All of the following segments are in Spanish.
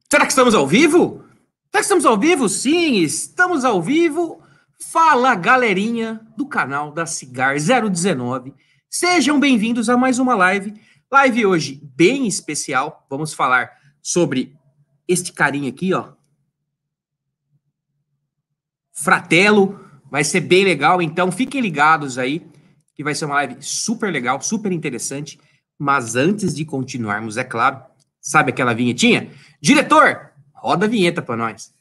Será que estamos ao vivo? Será que estamos ao vivo? Sim, estamos ao vivo. Fala, galerinha do canal da Cigar 019. Sejam bem-vindos a mais uma live. Live hoje bem especial. Vamos falar sobre este carinha aqui, ó. Fratello. Vai ser bem legal, então fiquem ligados aí, que vai ser uma live super legal, super interessante. Mas antes de continuarmos, é claro, sabe aquela vinhetinha? Diretor, roda a vinheta para nós.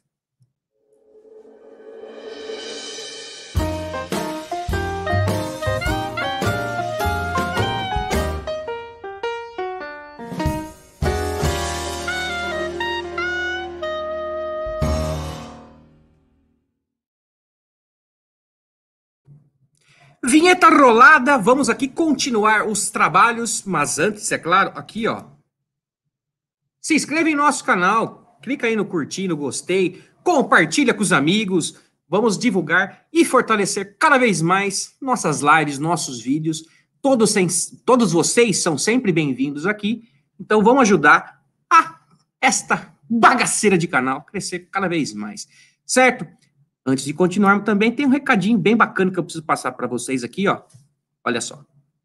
Vinheta rolada, vamos aqui continuar os trabalhos, mas antes, é claro, aqui, ó. Se inscreva em nosso canal, clica aí no curtir, no gostei, compartilha com os amigos, vamos divulgar e fortalecer cada vez mais nossas lives, nossos vídeos. Todos vocês são sempre bem-vindos aqui, então vamos ajudar a esta bagaceira de canal crescer cada vez mais, certo? Antes de continuarmos também, tem um recadinho bem bacana que eu preciso passar para vocês aqui, ó. Olha só.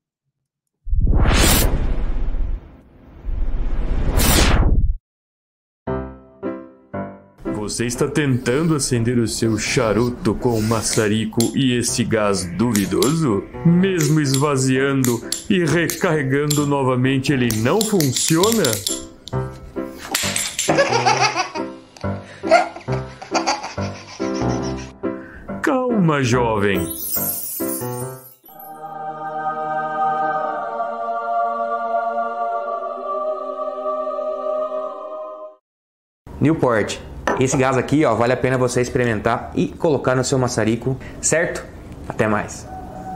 Você está tentando acender o seu charuto com maçarico e esse gás duvidoso? Mesmo esvaziando e recarregando novamente, ele não funciona? Calma, jovem. Newport, esse gás aqui, ó, vale a pena você experimentar e colocar no seu maçarico, certo? Até mais.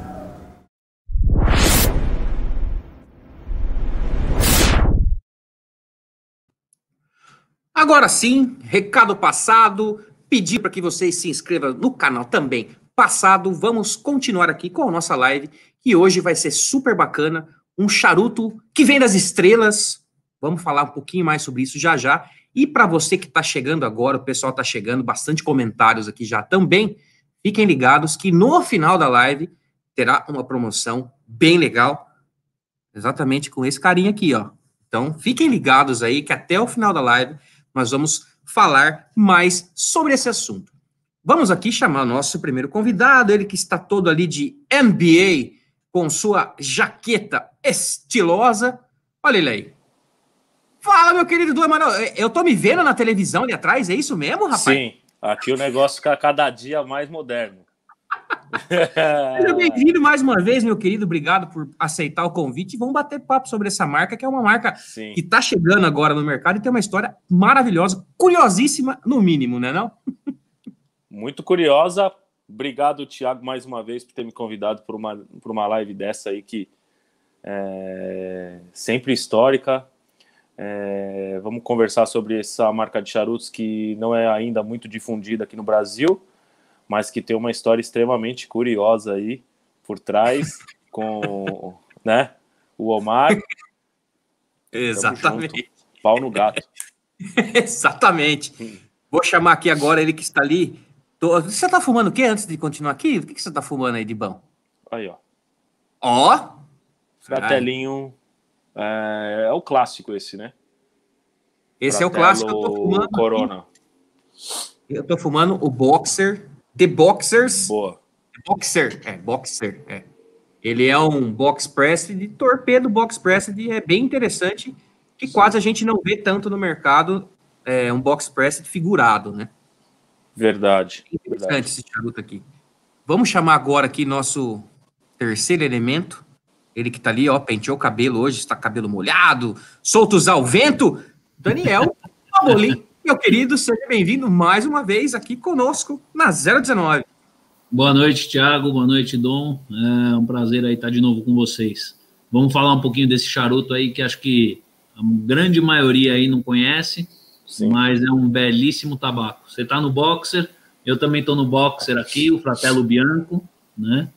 Agora sim, recado passado, pedir para que vocês se inscrevam no canal também passado. Vamos continuar aqui com a nossa live, que hoje vai ser super bacana, um charuto que vem das estrelas. Vamos falar um pouquinho mais sobre isso já já. E para você que está chegando agora, o pessoal está chegando, bastante comentários aqui já também, fiquem ligados que no final da live terá uma promoção bem legal, exatamente com esse carinha aqui, ó. Então, fiquem ligados aí que até o final da live nós vamos falar mais sobre esse assunto. Vamos aqui chamar o nosso primeiro convidado, ele que está todo ali de NBA, com sua jaqueta estilosa. Olha ele aí. Fala, meu querido Du Emanuel. Eu tô me vendo na televisão ali atrás, é isso mesmo, rapaz? Sim, aqui o negócio fica cada dia mais moderno. Seja bem-vindo mais uma vez, meu querido. Obrigado por aceitar o convite. Vamos bater papo sobre essa marca, que é uma marca Sim. que está chegando agora no mercado e tem uma história maravilhosa, curiosíssima, no mínimo, né não? Muito curiosa. Obrigado, Thiago, mais uma vez por ter me convidado por uma live dessa aí que é sempre histórica. Vamos conversar sobre essa marca de charutos que não é ainda muito difundida aqui no Brasil, mas que tem uma história extremamente curiosa aí por trás, com né, o Omar. Exatamente. Pau no gato. Exatamente. Vou chamar aqui agora ele que está ali. Você está fumando o quê antes de continuar aqui? O que você está fumando aí de bom? Aí, ó. Ó! Fratellinho. É o clássico esse, né? Esse Fratello é o clássico que eu tô fumando. Corona. Aqui. Eu tô fumando o Boxer. The Boxers. Boa. Boxer. Ele é um box press de torpedo box press, é bem interessante, que Sim. Quase a gente não vê tanto no mercado, um box press figurado, né? Verdade. Interessante esse charuto aqui. Vamos chamar agora aqui nosso terceiro elemento. Ele que tá ali, ó, penteou o cabelo hoje, está com cabelo molhado, soltos ao vento. Daniel Amolim, meu querido, seja bem-vindo mais uma vez aqui conosco na 019. Boa noite, Thiago. Boa noite, Dom. É um prazer aí estar de novo com vocês. Vamos falar um pouquinho desse charuto aí que acho que a grande maioria aí não conhece, sim, mas é um belíssimo tabaco. Você tá no Boxer, eu também tô no Boxer aqui, o Fratello Bianco, né?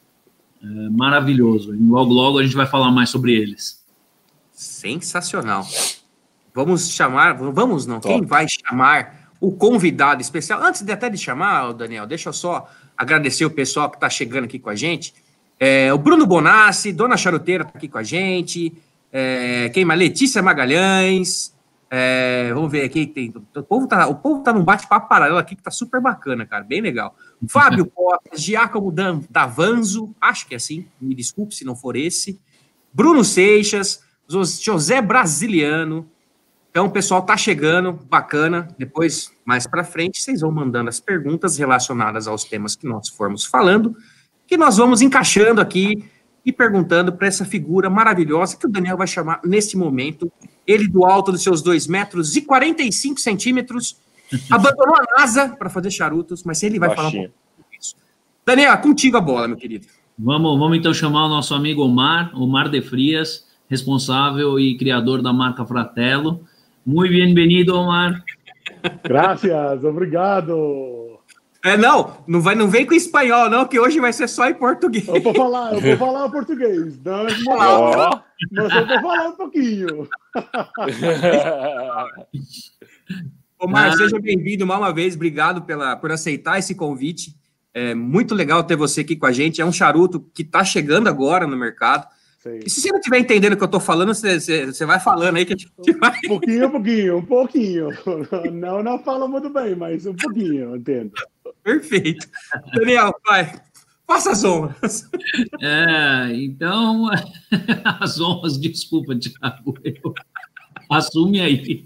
Maravilhoso. E logo, logo a gente vai falar mais sobre eles. Sensacional. vamos chamar, vamos não, quem vai chamar o convidado especial? Antes de até de chamar, Daniel, deixa eu só agradecer o pessoal que está chegando aqui com a gente. O Bruno Bonassi, Dona Charuteira está aqui com a gente. Quem mais? Letícia Magalhães. Vamos ver aqui. O povo tá num bate-papo paralelo aqui que tá super bacana, cara. Bem legal. Fábio Costa, Giacomo Davanzo, acho que é assim, me desculpe se não for esse. Bruno Seixas, José Brasiliano. Então, o pessoal tá chegando, bacana. Depois, mais para frente, vocês vão mandando as perguntas relacionadas aos temas que nós formos falando, que nós vamos encaixando aqui e perguntando para essa figura maravilhosa que o Daniel vai chamar nesse momento. Ele, do alto dos seus 2 metros e 45 centímetros, abandonou a NASA para fazer charutos, mas ele vai falar um pouco disso. Daniel, contigo a bola, meu querido. Vamos então chamar o nosso amigo Omar de Frias, responsável e criador da marca Fratello. Muito bem-vindo, Omar. Graças, obrigado. Não vem com espanhol, não, que hoje vai ser só em português. Eu vou falar português. Mas eu vou falar um pouquinho. Omar, seja bem-vindo mais uma vez. Obrigado por aceitar esse convite. É muito legal ter você aqui com a gente. É um charuto que está chegando agora no mercado. Sim. E se você não estiver entendendo o que eu estou falando, você vai falando aí que a gente vai... Um pouquinho. Não falo muito bem, mas um pouquinho, entendo. Perfeito. Daniel, vai. Faça as honras. Então, as honras, desculpa, Thiago. Assume aí.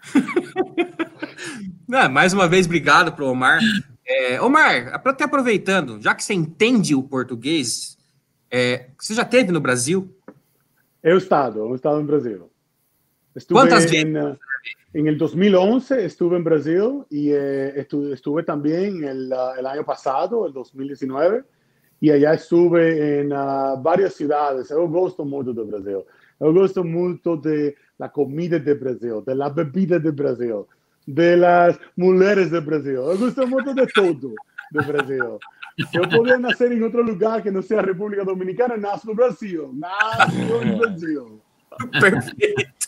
Mais uma vez, obrigado para o Omar. Omar, até aproveitando, já que você entende o português, você já esteve no Brasil? Eu he estado en Brasil. ¿Cuántas veces? En el 2011 estuve en Brasil y estuve también el año pasado, el 2019, y allá estuve en varias ciudades. Eu gosto muito do Brasil. Eu gosto muito de la comida de Brasil, de la bebida de Brasil, de las mulheres de Brasil. Eu gosto muito de todo do Brasil. Se eu podia nascer em outro lugar que não seja a República Dominicana, nasço no Brasil. Nasço no Brasil. Perfeito.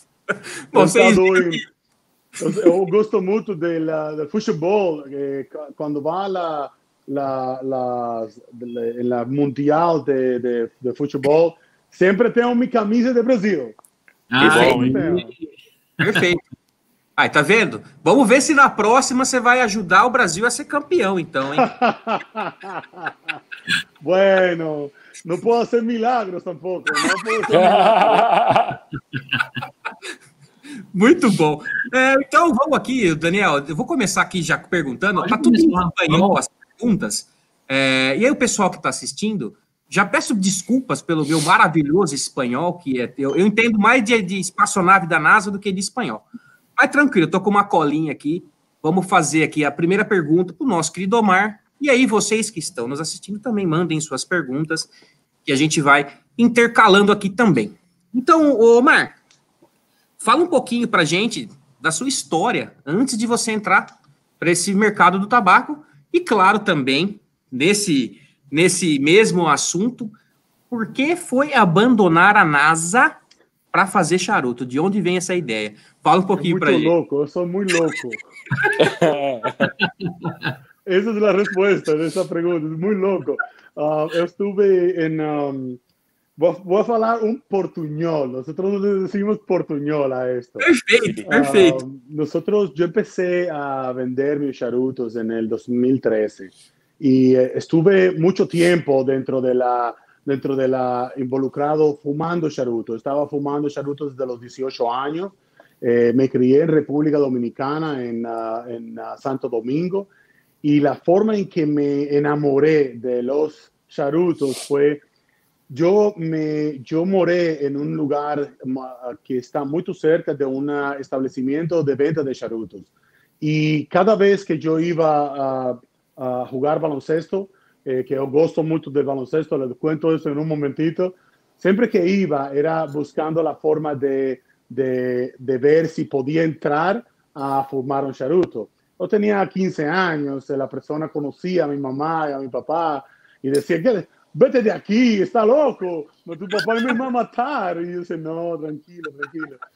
Eu gosto muito do futebol. Quando vai la mundial de futebol, sempre tenho minha camisa de Brasil. Perfeito. Aí, tá vendo? Vamos ver se na próxima você vai ajudar o Brasil a ser campeão, então, hein? Bueno, não posso ser milagros tampouco. Muito bom. Então, vamos aqui, Daniel. Eu vou começar aqui já perguntando. Tá tudo em espanhol as perguntas. E aí, o pessoal que está assistindo, já peço desculpas pelo meu maravilhoso espanhol, que eu entendo mais de espaçonave da NASA do que de espanhol. Mas tranquilo, eu tô com uma colinha aqui. Vamos fazer aqui a primeira pergunta para o nosso querido Omar. E aí, vocês que estão nos assistindo também mandem suas perguntas, que a gente vai intercalando aqui também. Então, Omar, fala um pouquinho para a gente da sua história antes de você entrar para esse mercado do tabaco. E, claro, também, nesse mesmo assunto, por que foi abandonar a NASA para fazer charuto? De onde vem essa ideia? Fala um pouquinho para a gente. Eu sou muito louco. Essa é a resposta dessa pergunta, muito louco. Eu estive em... Voy a falar un portuñol. Nosotros le decimos portuñol a esto. Perfecto. Yo empecé a vender mis charutos en el 2013 y estuve mucho tiempo dentro de la involucrado fumando charutos. Estaba fumando charutos desde los 18 años. Me crié en República Dominicana, en Santo Domingo, y la forma en que me enamoré de los charutos fue... Yo moré en un lugar que está muy cerca de un establecimiento de venta de charutos. Y cada vez que yo iba a jugar baloncesto, que yo gosto mucho del baloncesto, les cuento eso en un momentito, siempre que iba era buscando la forma de ver si podía entrar a fumar un charuto. Yo tenía 15 años, la persona conocía a mi mamá y a mi papá y decía, ¿qué? Vete de aquí, está loco, tu papá me va a matar. Y yo decía, no, tranquilo.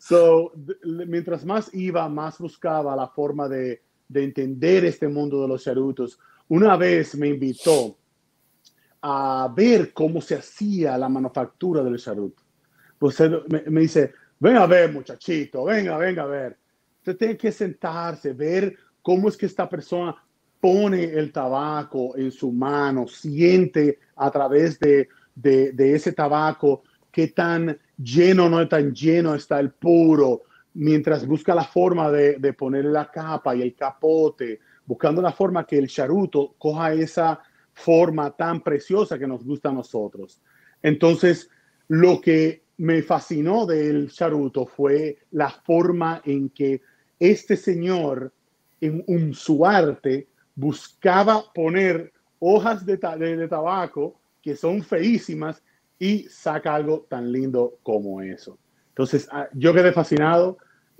Mientras más iba, más buscaba la forma de entender este mundo de los charutos. Una vez me invitó a ver cómo se hacía la manufactura del charuto. Pues me dice, ven a ver, muchachito, venga a ver. Usted tiene que sentarse, ver cómo es que esta persona pone el tabaco en su mano, siente a través de ese tabaco qué tan lleno o no tan lleno está el puro, mientras busca la forma de ponerle la capa y el capote, buscando la forma que el charuto coja esa forma tan preciosa que nos gusta a nosotros. Entonces, lo que me fascinó del charuto fue la forma en que este señor, en su arte, buscaba poner hojas de tabaco que son feísimas y saca algo tan lindo como eso. Entonces, yo quedé fascinado.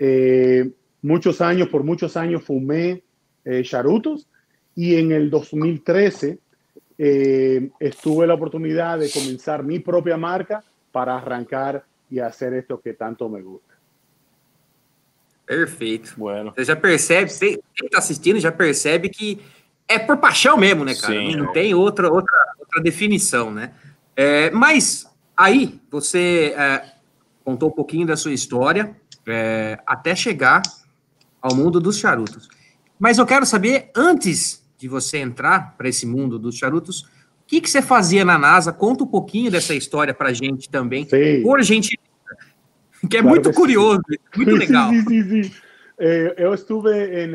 Por muchos años fumé charutos, y en el 2013 tuve la oportunidad de comenzar mi propia marca para arrancar y hacer esto que tanto me gusta. Perfeito. Bueno. Você já percebe, quem tá assistindo já percebe que é por paixão mesmo, né, cara? Sim, não tem outra definição, né? Mas aí você contou um pouquinho da sua história até chegar ao mundo dos charutos. Mas eu quero saber, antes de você entrar para esse mundo dos charutos, o que você fazia na NASA? Conta um pouquinho dessa história pra gente também, por gentileza, que é claro, muito curioso, muito legal. Sí. Yo estuve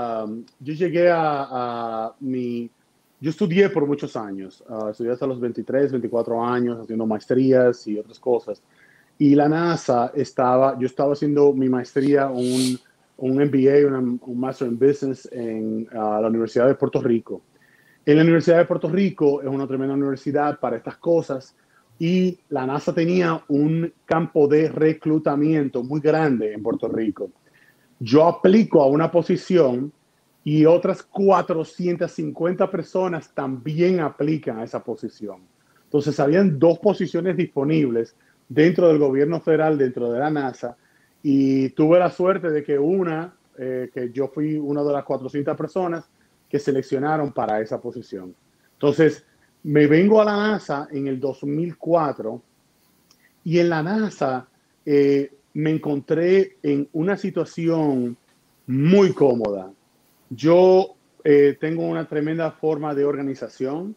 yo estudié por muchos años, estudié hasta los 23, 24 años haciendo maestrías y otras cosas. Y la NASA yo estaba haciendo mi maestría, un MBA, un Master in Business en la Universidad de Puerto Rico. En la Universidad de Puerto Rico es una tremenda universidad para estas cosas, y la NASA tenía un campo de reclutamiento muy grande en Puerto Rico. Yo aplico a una posición y otras 450 personas también aplican a esa posición. Entonces, habían 2 posiciones disponibles dentro del gobierno federal, dentro de la NASA, y tuve la suerte de que que yo fui una de las 400 personas que seleccionaron para esa posición. Entonces, me vengo a la NASA en el 2004, y en la NASA me encontré en una situación muy cómoda. Yo tengo una tremenda forma de organización,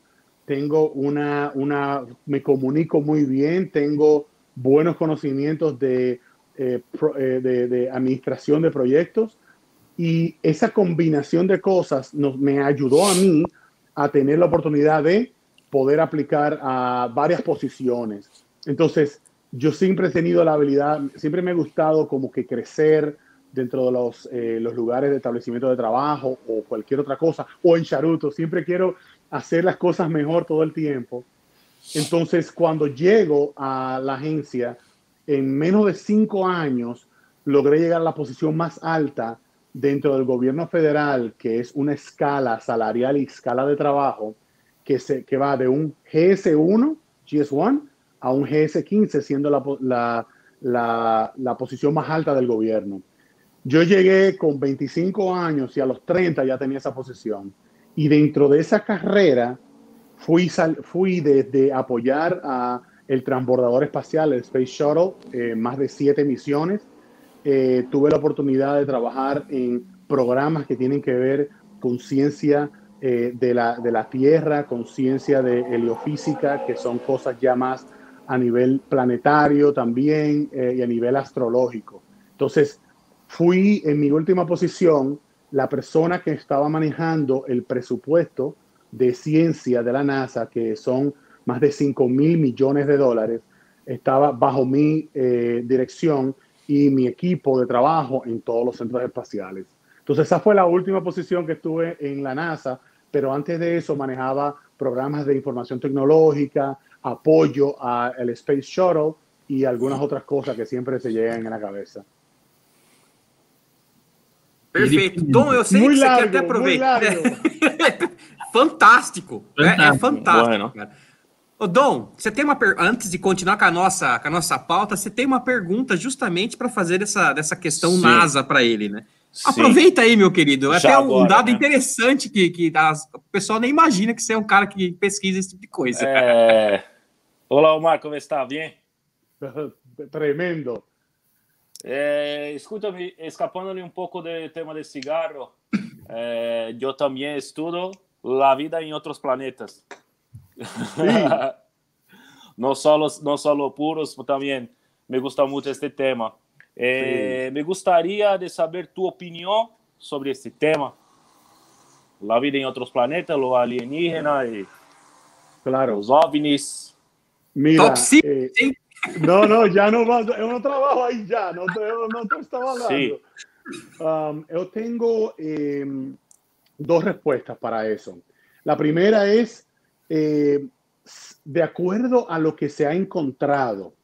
me comunico muy bien, tengo buenos conocimientos de administración de proyectos, y esa combinación de cosas me ayudó a mí a tener la oportunidad de poder aplicar a varias posiciones. Entonces, yo siempre he tenido la habilidad, siempre me ha gustado como que crecer dentro de los lugares de establecimiento de trabajo o cualquier otra cosa, o en charuto. Siempre quiero hacer las cosas mejor todo el tiempo. Entonces, cuando llego a la agencia, en menos de 5 años, logré llegar a la posición más alta dentro del gobierno federal, que es una escala salarial y escala de trabajo que va de un GS1 a un GS15, siendo la posición más alta del gobierno. Yo llegué con 25 años y a los 30 ya tenía esa posición. Y dentro de esa carrera fui desde apoyar a el transbordador espacial, el Space Shuttle, más de 7 misiones. Tuve la oportunidad de trabajar en programas que tienen que ver con ciencia de la Tierra, con ciencia de heliofísica, que son cosas ya más a nivel planetario también, y a nivel astrológico. Entonces, fui en mi última posición la persona que estaba manejando el presupuesto de ciencia de la NASA, que son más de $5,000 millones. Estaba bajo mi dirección y mi equipo de trabajo en todos los centros espaciales. Entonces, esa fue la última posición que estuve en la NASA, pero antes de eso manejaba programas de información tecnológica, apoyo al Space Shuttle y algunas otras cosas que siempre se llegan en la cabeza. Perfeito. Dom, eu sei que você quer até aproveitar. Fantástico. É fantástico, bueno. cara. Ô, Dom, você tem uma antes de continuar com a nossa pauta, você tem uma pergunta justamente para fazer dessa questão Sim. NASA para ele, né? Sim. Aproveita aí, meu querido. Já Até um agora, dado né? interessante que o pessoal nem imagina que você é um cara que pesquisa esse tipo de coisa. Olá, Omar, como está? Bien? Tremendo. Escúchame, escapándole un poco del tema del cigarro, yo también estudio la vida en otros planetas. Sí. No solo puros, también me gusta mucho este tema. Sí. Me gustaría de saber tu opinión sobre este tema. La vida en otros planetas, los alienígenas y Claro. los ovnis. Mira, Top 5, sim. no, ya no va, eu não trabalho aí já, não estou trabalhando. Eu tenho dos respuestas para eso. La primera es, de acuerdo a lo que se ha encontrado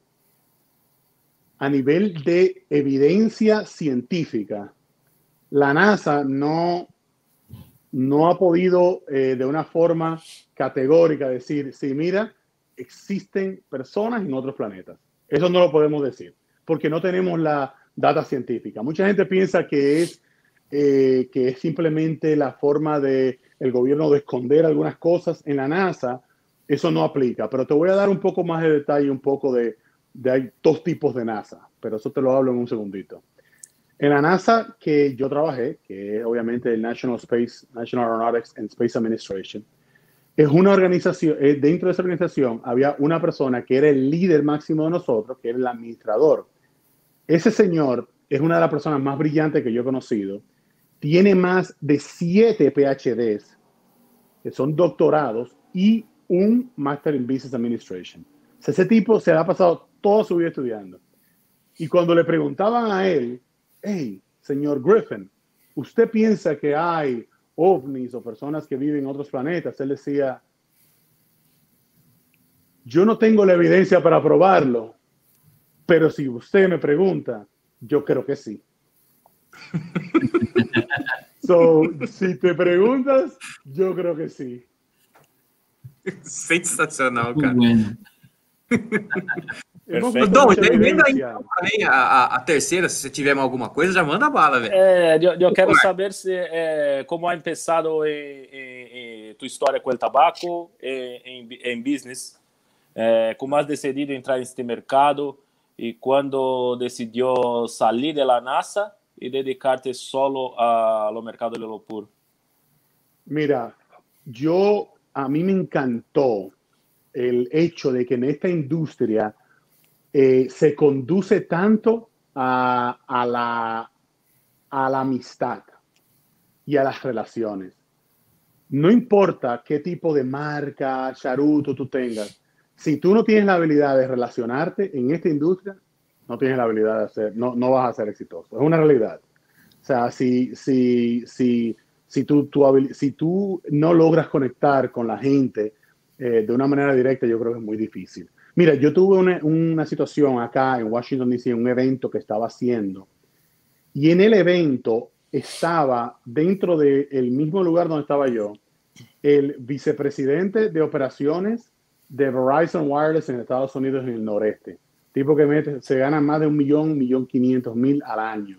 a nivel de evidencia científica, la NASA no ha podido de una forma categórica decir, sí, mira, existen personas en otros planetas. Eso no lo podemos decir, porque no tenemos la data científica. Mucha gente piensa que es simplemente la forma del gobierno de esconder algunas cosas en la NASA. Eso no aplica, pero te voy a dar un poco más de detalle, un poco de hay dos tipos de NASA, pero eso te lo hablo en un segundito. En la NASA que yo trabajé, que es obviamente el National Aeronautics and Space Administration, es una organización, dentro de esa organización había una persona que era el líder máximo de nosotros, que era el administrador. Ese señor es una de las personas más brillantes que yo he conocido. Tiene más de 7 PhDs, que son doctorados, y un Master in Business Administration. O sea, ese tipo se ha pasado toda su vida estudiando. Y cuando le preguntaban a él, hey, señor Griffin, ¿usted piensa que hay ovnis o personas que viven en otros planetas? Él decía, yo no tengo la evidencia para probarlo, pero si usted me pregunta, yo creo que sí. So, si te preguntas, yo creo que sí. Sensacional, cara. Bueno. Dom, emenda aí também a terceira, se você tiver alguma coisa, já manda bala, velho. Yo quiero saber cómo ha empezado tu historia con el tabaco en business, cómo has decidido entrar en este mercado y cuándo decidió salir de la NASA y dedicarte solo a los mercados de lo puro. Mira, a mí me encantó el hecho de que en esta industria se conduce tanto a la amistad y a las relaciones. No importa qué tipo de marca, charuto tú tengas, si tú no tienes la habilidad de relacionarte en esta industria, no tienes la habilidad de hacer, no vas a ser exitoso. Es una realidad. O sea, si tú no logras conectar con la gente de una manera directa, yo creo que es muy difícil. Mira, yo tuve una situación acá en Washington, D.C., un evento que estaba haciendo, y en el evento estaba, dentro del mismo lugar donde estaba yo, el vicepresidente de operaciones de Verizon Wireless en Estados Unidos, en el noreste. Tipo que se gana más de 1.500.000 al año.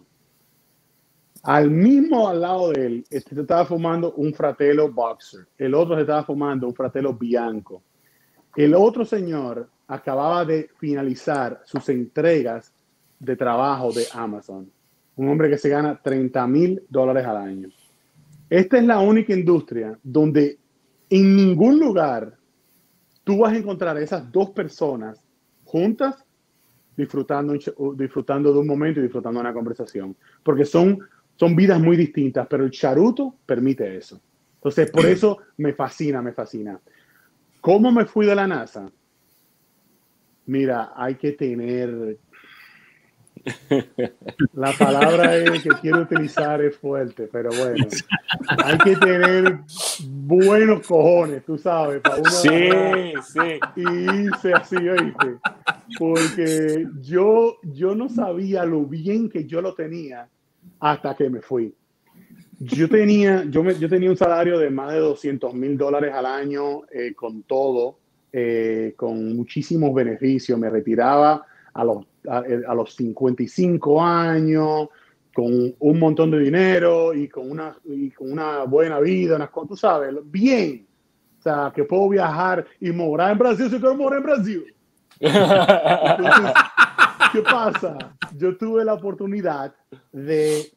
Al lado de él, se estaba fumando un Fratello Boxer. El otro se estaba fumando un Fratello Bianco. El otro señor acababa de finalizar sus entregas de trabajo de Amazon. Un hombre que se gana $30,000 al año. Esta es la única industria donde en ningún lugar tú vas a encontrar a esas dos personas juntas disfrutando de un momento y disfrutando de una conversación. Porque son vidas muy distintas, pero el charuto permite eso. Entonces, por eso me fascina. ¿Cómo me fui de la NASA? Mira, hay que tener... La palabra que quiero utilizar es fuerte, pero bueno. Hay que tener buenos cojones, tú sabes, para uno Sí. y irse así, ¿oíste? Porque yo no sabía lo bien que yo lo tenía hasta que me fui. Yo tenía un salario de más de $200,000 al año con todo, con muchísimos beneficios. Me retiraba a los 55 años, con un montón de dinero y con una buena vida, tú sabes, bien. O sea, que puedo viajar y morar en Brasil si quiero morar en Brasil. Entonces, ¿qué pasa? Yo tuve la oportunidad de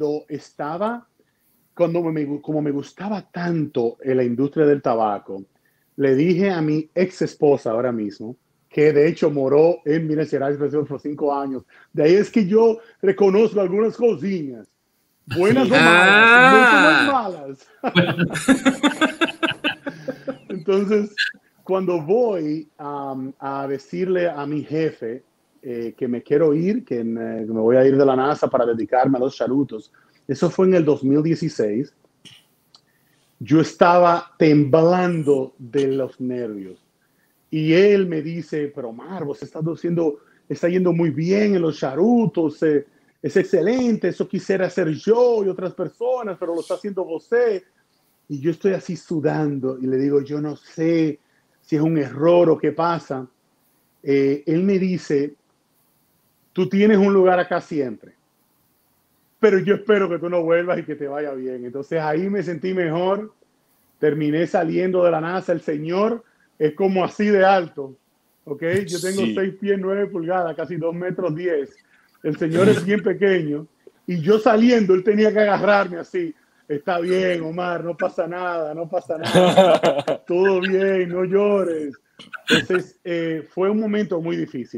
como me gustaba tanto en la industria del tabaco, le dije a mi ex esposa ahora mismo, que de hecho moró en Minas Gerais por 5 años. De ahí es que yo reconozco algunas cosillas, buenas o malas, mucho más malas. Entonces, cuando voy a decirle a mi jefe que me quiero ir, que me voy a ir de la NASA para dedicarme a los charutos, eso fue en el 2016, yo estaba temblando de los nervios. Y él me dice, pero Omar, vos está yendo muy bien en los charutos, es excelente, eso quisiera hacer yo y otras personas, pero lo está haciendo usted. Y yo estoy así sudando y le digo, yo no sé si es un error o qué pasa. Él me dice, tú tienes un lugar acá siempre, pero yo espero que tú no vuelvas y que te vaya bien. Entonces ahí me sentí mejor, terminé saliendo de la NASA. El señor es como así de alto, ¿ok? Yo tengo 6 pies 9 pulgadas, casi 2 metros 10. El señor es bien pequeño y yo saliendo, él tenía que agarrarme así. Está bien, Omar, no pasa nada, todo bien, no llores. Entonces, fue un momento muy difícil,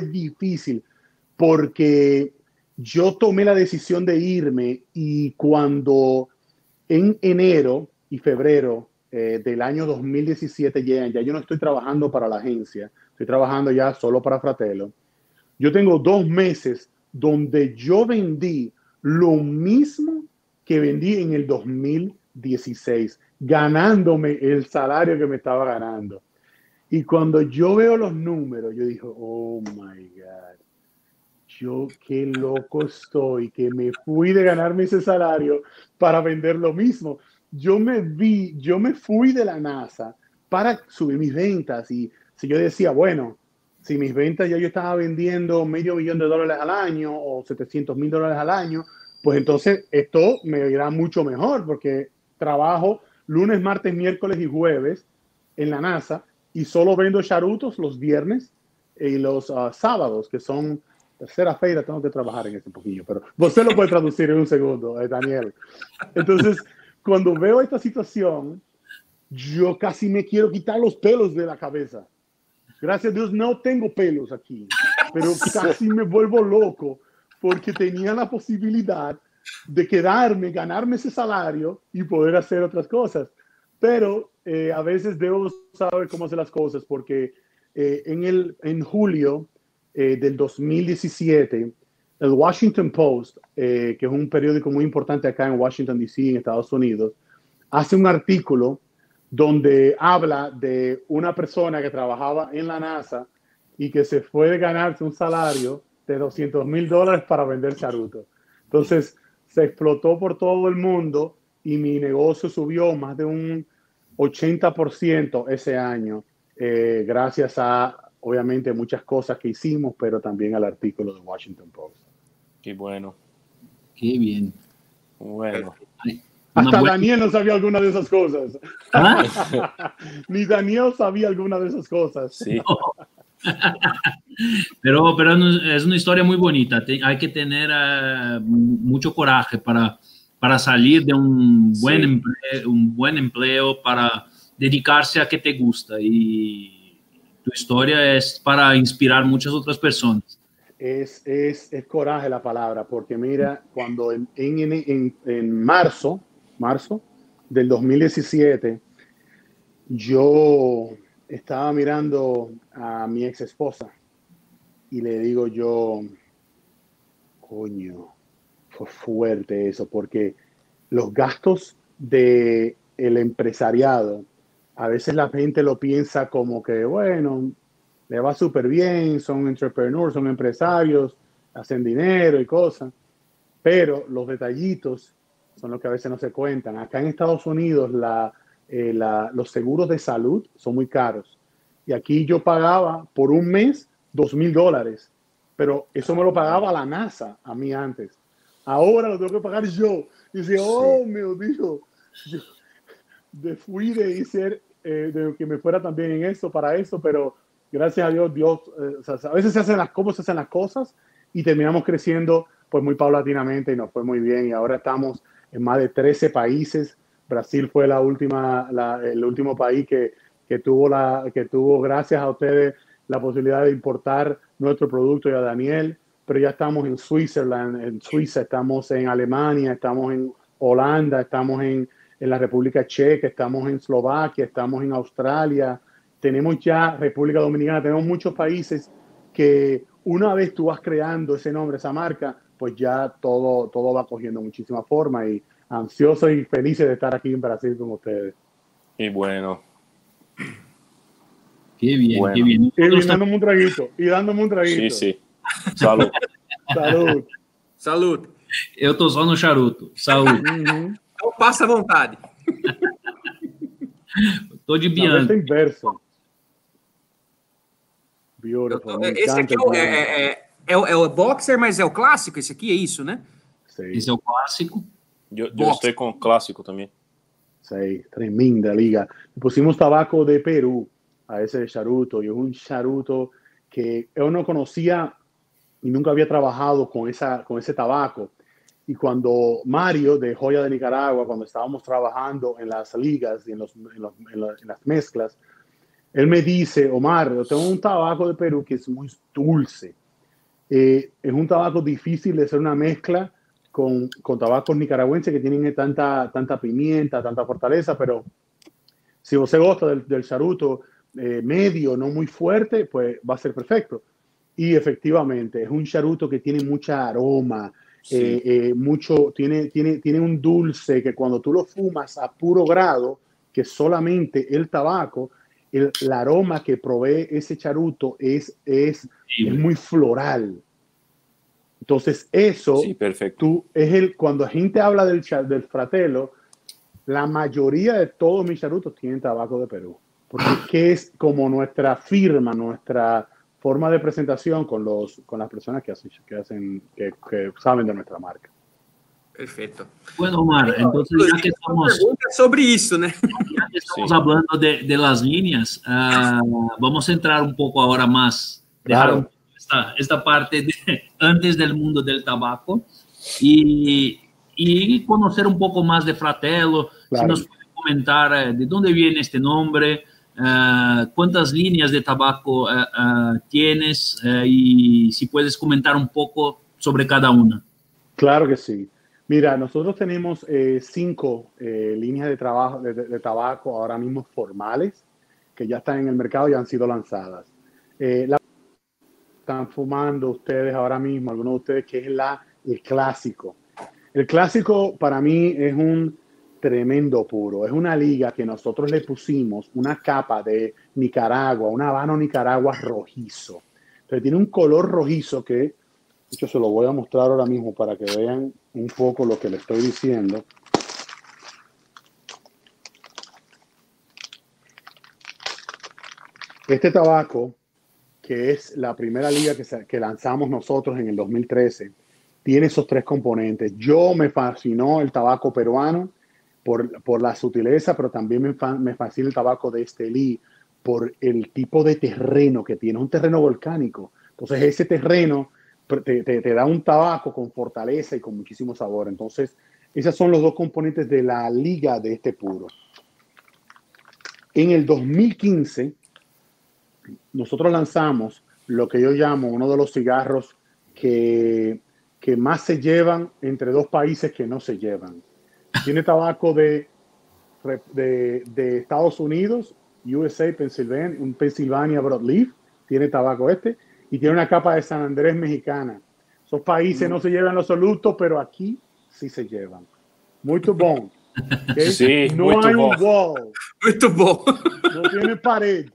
porque yo tomé la decisión de irme y cuando en enero y febrero del año 2017 llegan, ya yo no estoy trabajando para la agencia, estoy trabajando ya solo para Fratello. Yo tengo 2 meses donde yo vendí lo mismo que vendí en el 2016, ganándome el salario que me estaba ganando. Y cuando yo veo los números, yo digo, oh my God, yo qué loco estoy, que me fui de ganarme ese salario para vender lo mismo. Yo me fui de la NASA para subir mis ventas. Y si yo decía, bueno, si mis ventas ya yo estaba vendiendo $500,000 al año o $700,000 al año, pues entonces esto me irá mucho mejor porque trabajo lunes, martes, miércoles y jueves en la NASA y solo vendo charutos los viernes y los sábados, que son tercera-feira. Tengo que trabajar en ese poquillo, pero usted lo puede traducir en un segundo, Daniel. Entonces, cuando veo esta situación, yo casi me quiero quitar los pelos de la cabeza. Gracias a Dios no tengo pelos aquí, pero casi me vuelvo loco porque tenía la posibilidad de quedarme, ganarme ese salario y poder hacer otras cosas. Pero a veces debo saber cómo hacer las cosas porque en julio del 2017, el Washington Post, que es un periódico muy importante acá en Washington, D.C., en Estados Unidos, hace un artículo donde habla de una persona que trabajaba en la NASA y que se fue de ganarse un salario de $200,000 para vender charutos. Entonces, se explotó por todo el mundo y mi negocio subió más de un 80% ese año, gracias a, obviamente, muchas cosas que hicimos, pero también al artículo de Washington Post. Qué bueno. Qué bien. Bueno. Hasta Daniel no sabía alguna de esas cosas. ¿Ah? Ni Daniel sabía alguna de esas cosas. Sí. Pero es una historia muy bonita. Hay que tener mucho coraje para salir de un buen empleo, para dedicarse a que te gusta. Y tu historia es para inspirar muchas otras personas. Es coraje la palabra, porque mira, cuando en marzo del 2017, yo estaba mirando a mi ex esposa y le digo yo, coño, fue fuerte eso, porque los gastos del empresariado, a veces la gente lo piensa como que, bueno, le va súper bien, son entrepreneurs, son empresarios, hacen dinero y cosas, pero los detallitos son los que a veces no se cuentan. Acá en Estados Unidos los seguros de salud son muy caros Y aquí yo pagaba por un mes $2,000, pero eso me lo pagaba la NASA a mí antes. Ahora lo tengo que pagar yo. Y dice, oh, meu Dios, yo fui de ser, de que me fuera también en eso, para eso, pero gracias a Dios, o sea, a veces se hacen las cosas y terminamos creciendo pues muy paulatinamente y nos fue muy bien. Y ahora estamos en más de 13 países. Brasil fue el último país que tuvo, gracias a ustedes, la posibilidad de importar nuestro producto y a Daniel, pero ya estamos en Suiza, estamos en Alemania, estamos en Holanda, estamos en la República Checa, estamos en Eslovaquia, estamos en Australia, tenemos ya República Dominicana, tenemos muchos países que una vez tú vas creando ese nombre, esa marca, pues ya todo va cogiendo muchísima forma y ansiosos y felices de estar aquí en Brasil con ustedes. Y bueno. Qué bien, bueno. qué bien. Y dándome un traguito. Sí. Salud. Salud. Salud. Eu tô só no charuto. Saúde. Então passa à vontade. Tô de La Bianco. vuelta inverso. Beautiful. Esse aqui é o boxer, mas é o clássico? Esse aqui é isso, né? Sí. Esse é o clássico. Yo estoy con clásico también. Sí, tremenda liga. Pusimos tabaco de Perú a ese charuto y es un charuto que yo no conocía y nunca había trabajado con ese tabaco. Y cuando Mario de Joya de Nicaragua, cuando estábamos trabajando en las ligas y en las mezclas, él me dice, Omar, yo tengo un tabaco de Perú que es muy dulce. Es un tabaco difícil de hacer una mezcla con tabacos nicaragüenses que tienen tanta pimienta, tanta fortaleza, pero si usted gusta del charuto medio, no muy fuerte, pues va a ser perfecto. Y efectivamente, es un charuto que tiene mucha aroma, sí. Tiene un dulce que cuando tú lo fumas a puro grado, que solamente el tabaco, el aroma que provee ese charuto es muy floral. Entonces eso, sí, perfecto. Cuando la gente habla del Fratello, la mayoría de todos mis charutos tienen tabaco de Perú, porque es como nuestra firma, nuestra forma de presentación con las personas que saben de nuestra marca. Perfeito. Bueno, Omar, entonces ya que estamos sobre isso, né? Ya que estamos hablando de las líneas, vamos a entrar un poco ahora más, Claro. esta parte antes del mundo del tabaco y conocer un poco más de Fratello. Claro. Si nos puede comentar de dónde viene este nombre, cuántas líneas de tabaco tienes y si puedes comentar un poco sobre cada una. Claro que sí. Mira, nosotros tenemos 5 líneas de tabaco ahora mismo formales que ya están en el mercado y han sido lanzadas. Están fumando ustedes ahora mismo, algunos de ustedes, que es el clásico. El clásico para mí es un tremendo puro. Es una liga que nosotros le pusimos una capa de Nicaragua, un habano Nicaragua rojizo. Entonces tiene un color rojizo que, de hecho, se lo voy a mostrar ahora mismo para que vean un poco lo que le estoy diciendo. Este tabaco, que es la primera liga que lanzamos nosotros en el 2013, tiene esos 3 componentes. Me fascinó el tabaco peruano por la sutileza, pero también me fascina el tabaco de Estelí por el tipo de terreno que tiene. Es un terreno volcánico. Entonces ese terreno te da un tabaco con fortaleza y con muchísimo sabor. Entonces esos son los 2 componentes de la liga de este puro. En el 2015, nosotros lanzamos lo que yo llamo uno de los cigarros que más se llevan entre 2 países que no se llevan. Tiene tabaco de Estados Unidos, USA, Pennsylvania Broadleaf, tiene tabaco y tiene una capa de San Andrés mexicana. Esos países no se llevan lo absoluto, pero aquí sí se llevan. Muy bom. ¿Okay? Sí, no hay bom. un wall. Muito bom. No tiene pared.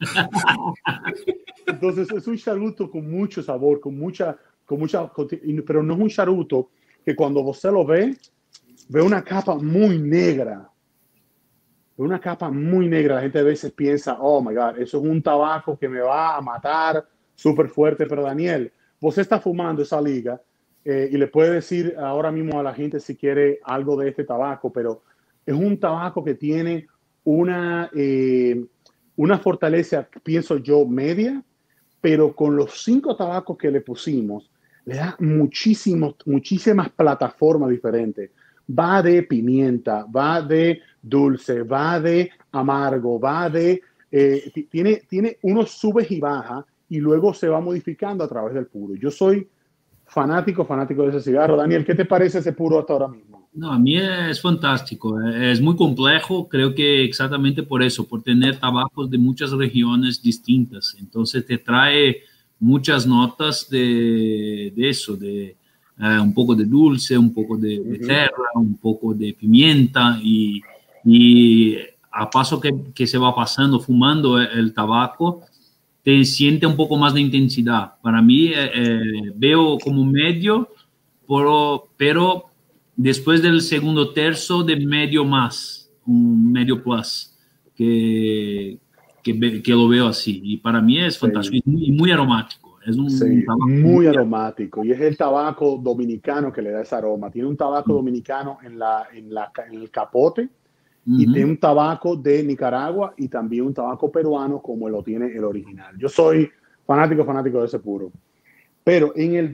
Entonces es un charuto con mucho sabor, pero no es un charuto que cuando usted lo ve una capa muy negra. una capa muy negra. La gente a veces piensa, oh my God, eso es un tabaco que me va a matar súper fuerte. Pero Daniel, vos está fumando esa liga y le puede decir ahora mismo a la gente si quiere algo de este tabaco, pero es un tabaco que tiene una fortaleza, pienso yo, media, pero con los 5 tabacos que le pusimos, le da muchísimas plataformas diferentes. Va de pimienta, va de dulce, va de amargo, va de... tiene unos subes y bajas y luego se va modificando a través del puro. Yo soy fanático de ese cigarro. Daniel, ¿qué te parece ese puro hasta ahora mismo? No, a mí es fantástico, es muy complejo, creo que exactamente por eso, por tener tabacos de muchas regiones distintas. Entonces te trae muchas notas de eso, de un poco de dulce, un poco de becerra, un poco de pimienta y a paso que se va pasando, fumando el tabaco, te siente un poco más de intensidad. Para mí veo como medio, pero después del segundo tercio de medio más, un medio plus, que lo veo así. Y para mí es fantástico, es muy aromático. Es un tabaco muy aromático. Y es el tabaco dominicano que le da ese aroma. Tiene un tabaco dominicano en el capote y tiene un tabaco de Nicaragua y también un tabaco peruano como lo tiene el original. Yo soy fanático de ese puro. Pero en el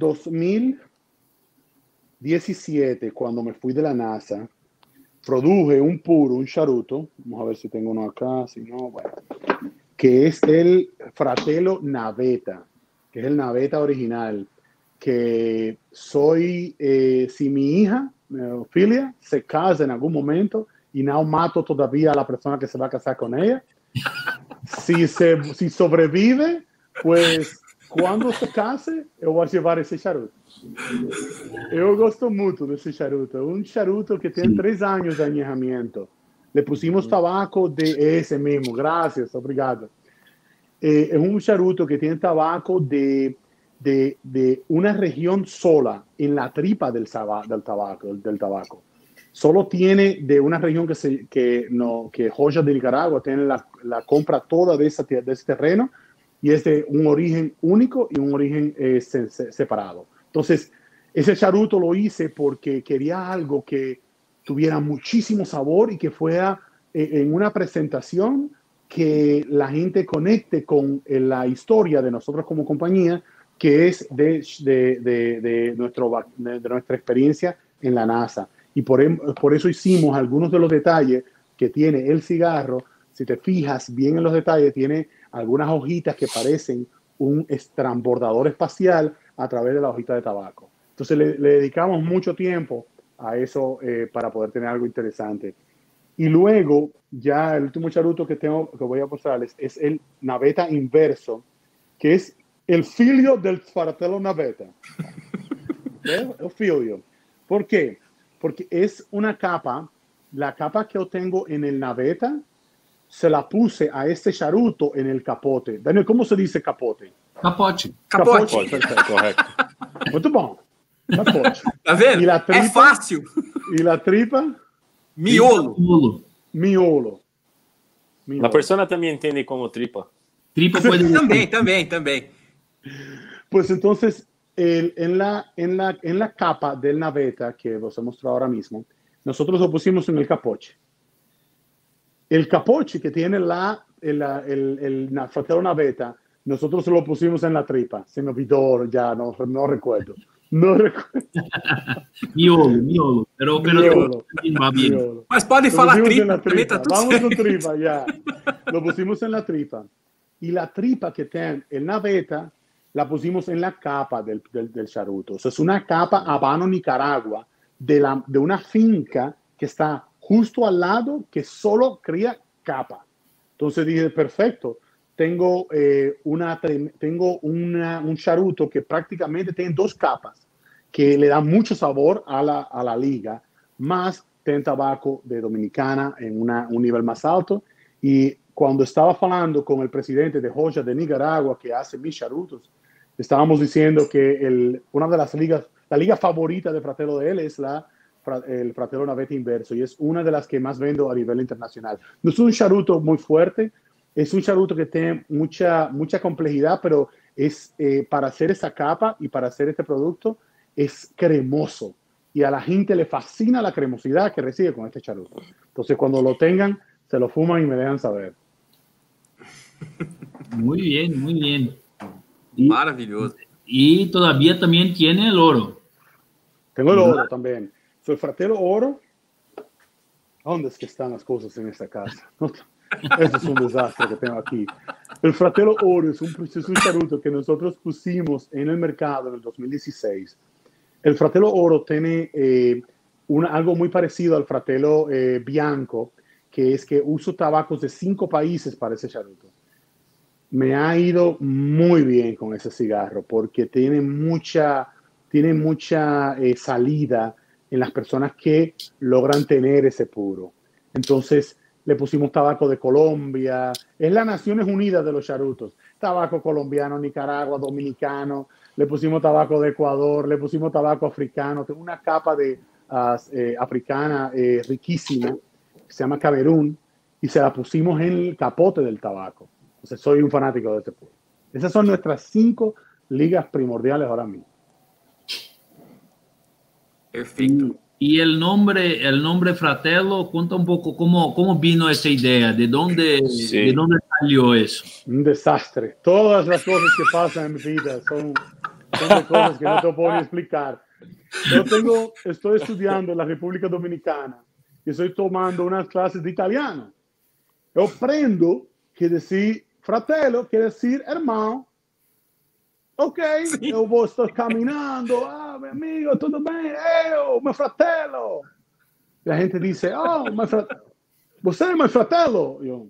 2017, cuando me fui de la NASA, produje un puro, un charuto, vamos a ver si tengo uno acá, si no, bueno, que es el Fratello Navetta, que es el Navetta original, que soy, si mi hija, Ophelia, se casa en algún momento y no mato todavía a la persona que se va a casar con ella, si sobrevive, pues cuando se case, yo voy a llevar ese charuto. Yo gosto mucho de ese charuto. Un charuto que tiene 3 años de añejamiento. Le pusimos tabaco de ese mismo. Gracias, obrigado. Es un charuto que tiene tabaco de una región sola en la tripa del tabaco. Solo tiene de una región que Joya de Nicaragua tiene la compra toda de ese terreno y es de un origen único y un origen separado. Entonces, ese charuto lo hice porque quería algo que tuviera muchísimo sabor y que fuera en una presentación que la gente conecte con la historia de nosotros como compañía, que es de nuestra experiencia en la NASA. Y por eso hicimos algunos de los detalles que tiene el cigarro. Si te fijas bien en los detalles, tiene algunas hojitas que parecen un transbordador espacial a través de la hojita de tabaco. Entonces le dedicamos mucho tiempo a eso para poder tener algo interesante. Y luego, ya el último charuto que voy a mostrarles es el Navetta inverso, que es el figlio del Fratello Navetta. El figlio. ¿Por qué? Porque es una capa, la capa que yo tengo en el Navetta, se la puse a este charuto en el capote. Daniel, ¿cómo se dice capote? Capote. Perfecto, correcto. Muito bom. Capote. Tá vendo? E a tripa, é fácil. E a tripa? Miolo. Miolo. La persona también entiende como tripa. Tripa puede Também. Pues entonces, en la capa del Navetta que os he mostrado ahora mismo, nosotros lo pusimos en el capoche. El capoche que tiene el Fratello Navetta, nosotros lo pusimos en la tripa. Se me olvidó ya, no recuerdo. Miolo. Pero Miolo. va bien. Miolo. Mas pode falar tripa, também tá tudo Vamos certo. con tripa, ya. Lo pusimos en la tripa. Y la tripa que tiene el Navetta la pusimos en la capa del charuto. O sea, es una capa Habano, Nicaragua, de una finca que está justo al lado, que solo cría capa. Entonces dije, perfecto, tengo un charuto que prácticamente tiene 2 capas, que le da mucho sabor a la liga, más tiene tabaco de Dominicana en un nivel más alto. Y cuando estaba hablando con el presidente de Joya de Nicaragua, que hace mis charutos, estábamos diciendo que una de las ligas, la liga favorita de Fratello de él es la el Fratello Navetta Inverso y es una de las que más vendo a nivel internacional. No es un charuto muy fuerte, es un charuto que tiene mucha complejidad, pero es para hacer esa capa y para hacer este producto es cremoso. Y a la gente le fascina la cremosidad que recibe con este charuto. Entonces, cuando lo tengan, se lo fuman y me dejan saber. Muy bien, muy bien. Maravilloso. Y todavía también tiene el oro. Tengo el oro también. Soy Fratello Oro. ¿Dónde es que están las cosas en esta casa? Eso es un desastre que tengo aquí. El Fratello Oro es un charuto que nosotros pusimos en el mercado en el 2016. El Fratello Oro tiene algo muy parecido al Fratello Bianco, que es que uso tabacos de 5 países para ese charuto. Me ha ido muy bien con ese cigarro porque tiene mucha salida en las personas que logran tener ese puro. Entonces le pusimos tabaco de Colombia, es las Naciones Unidas de los charutos, tabaco colombiano, Nicaragua, dominicano, le pusimos tabaco de Ecuador, le pusimos tabaco africano, tengo una capa de africana riquísima, que se llama Camerún, y se la pusimos en el capote del tabaco. Entonces soy un fanático de este puro. Esas son nuestras 5 ligas primordiales ahora mismo. Perfecto. Y el nombre Fratello, cuenta un poco cómo vino esa idea, de dónde salió eso. Un desastre. Todas las cosas que pasan en mi vida son de cosas que no te puedo ni explicar. Yo estoy estudiando en la República Dominicana y estoy tomando unas clases de italiano. Yo aprendo que decir fratello quiere decir hermano. Ok, sí. Eu vou estar caminando, meu amigo, tudo bem? Meu fratello. La gente dice, ¿você es mi fratello? Yo,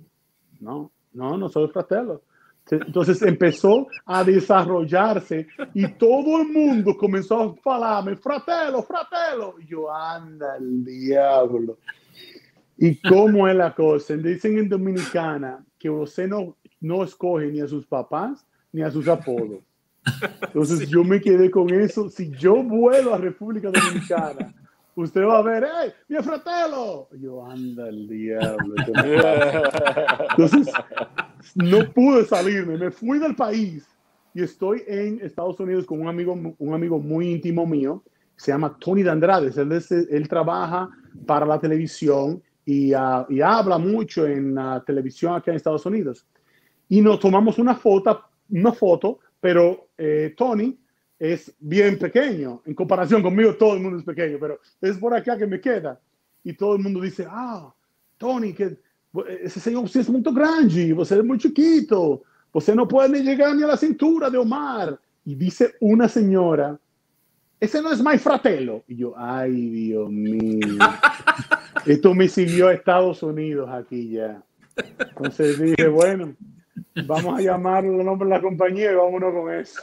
no soy fratello. Entonces empezó a desarrollarse y todo el mundo comenzó a falarme, fratello. Y yo, anda el diablo. ¿Y cómo es la cosa? Dicen en Dominicana que usted no escoge ni a sus papás ni a sus apodos. Entonces sí. Yo me quedé con eso. Si yo vuelo a República Dominicana, usted va a ver, ¡hey, mi fratello! Yo, anda el diablo. Entonces, no pude salirme. Me fui del país y estoy en Estados Unidos con un amigo muy íntimo mío. Se llama Tony D'Andrade. Él trabaja para la televisión y habla mucho en la televisión acá en Estados Unidos. Y nos tomamos una foto, pero Tony es bien pequeño. En comparación conmigo, todo el mundo es pequeño, pero es por acá que me queda. Y todo el mundo dice, Tony, que ese señor usted es muy grande, usted es muy chiquito, usted no puede ni llegar ni a la cintura de Omar. Y dice una señora, ese no es mi fratello. Y yo, ay, Dios mío. Esto me siguió a Estados Unidos aquí ya. Entonces dije, bueno, vamos a llamarlo el nombre de la compañía e vámonos com isso.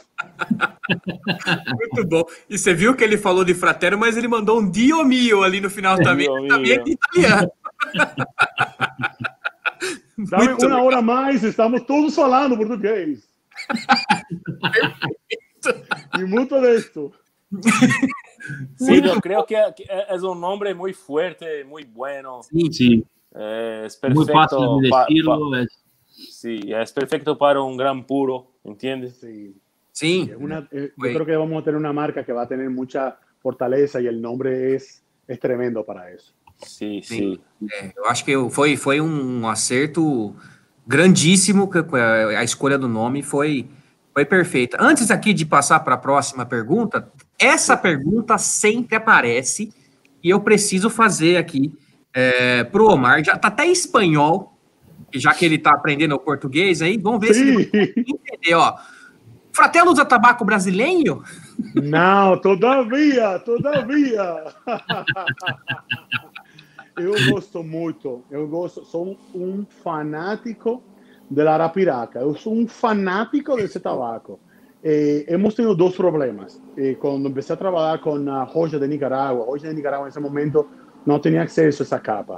Muito bom. E você viu que ele falou de fraterno, mas ele mandou um Dio mio ali no final também. Também é italiano. Dame uma hora mais, estamos todos falando português. E muito disso. Sí, yo creo que es un nombre muy fuerte, muy bueno. Sí. Es perfecto. Muy fácil de decirlo. Sí, es perfecto para un gran puro, ¿entiendes? Sí. Yo creo que vamos a tener una marca que va a tener mucha fortaleza y el nombre es tremendo para eso. Sí. Eu acho que foi um acerto grandíssimo, a escolha do nome foi perfeita. Antes aqui de passar para a próxima pergunta, essa pergunta sempre aparece e eu preciso fazer aqui para o Omar. Já está até em espanhol, já que ele está aprendendo o português aí, vamos ver se ele vai entender, ó. Fratello usa tabaco brasileiro? Não, todavia. Eu gosto muito, sou um fanático de la arapiraca, eu sou um fanático desse tabaco. Hemos tenido dos problemas. Cuando empecé a trabajar con Joya de Nicaragua en ese momento no tenía acceso a esa capa.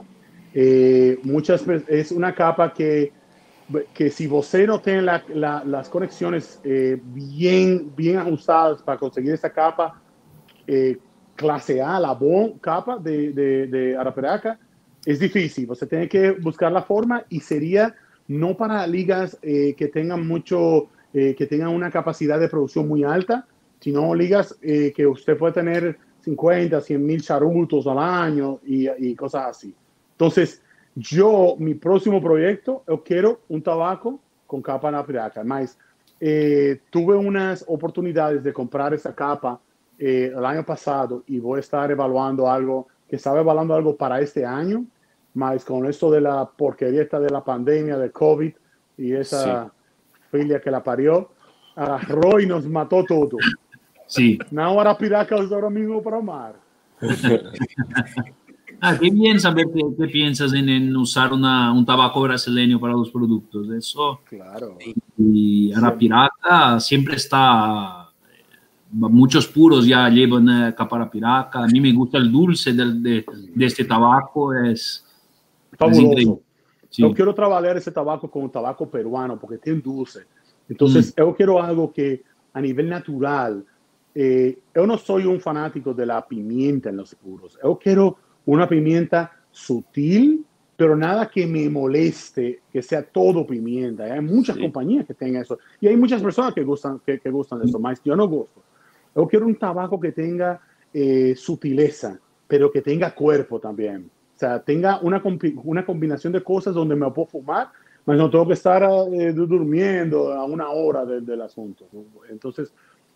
Es una capa que si você no tiene las conexiones bien ajustadas para conseguir esa capa, clase A, la bon capa de Arapiraca, es difícil. Você tiene que buscar la forma y sería no para ligas que tengan mucho, que tengan una capacidad de producción muy alta, sino ligas que usted puede tener 50, 100 mil charutos al año y cosas así. Entonces, mi próximo proyecto, yo quiero un tabaco con capa Arapiraca. Más, tuve unas oportunidades de comprar esa capa el año pasado y voy a estar evaluando algo, que estaba evaluando algo para este año, más con esto de la porquería esta de la pandemia, del COVID y esa filia que la parió, agarró y nos mató todo. Sí. No Arapiraca es ahora mismo para Omar. Qué bien saber qué piensas en usar un tabaco brasileño para los productos. Eso. Claro. Y Arapiraca siempre está. Muchos puros ya llevan capa Arapiraca. A mí me gusta el dulce de este tabaco. Es fabuloso. Sí. Yo quiero trabajar ese tabaco con un tabaco peruano porque tiene dulce. Entonces, yo quiero algo que a nivel natural. Yo no soy un fanático de la pimienta en los puros. Yo quiero una pimienta sutil, pero nada que me moleste, que sea todo pimienta. Hay muchas compañías que tengan eso. Y hay muchas personas que gustan de eso, más yo no gusto. Yo quiero un tabaco que tenga sutileza, pero que tenga cuerpo también. O sea, tenga una combinación de cosas donde me puedo fumar, pero no tengo que estar durmiendo a una hora del asunto. Entonces,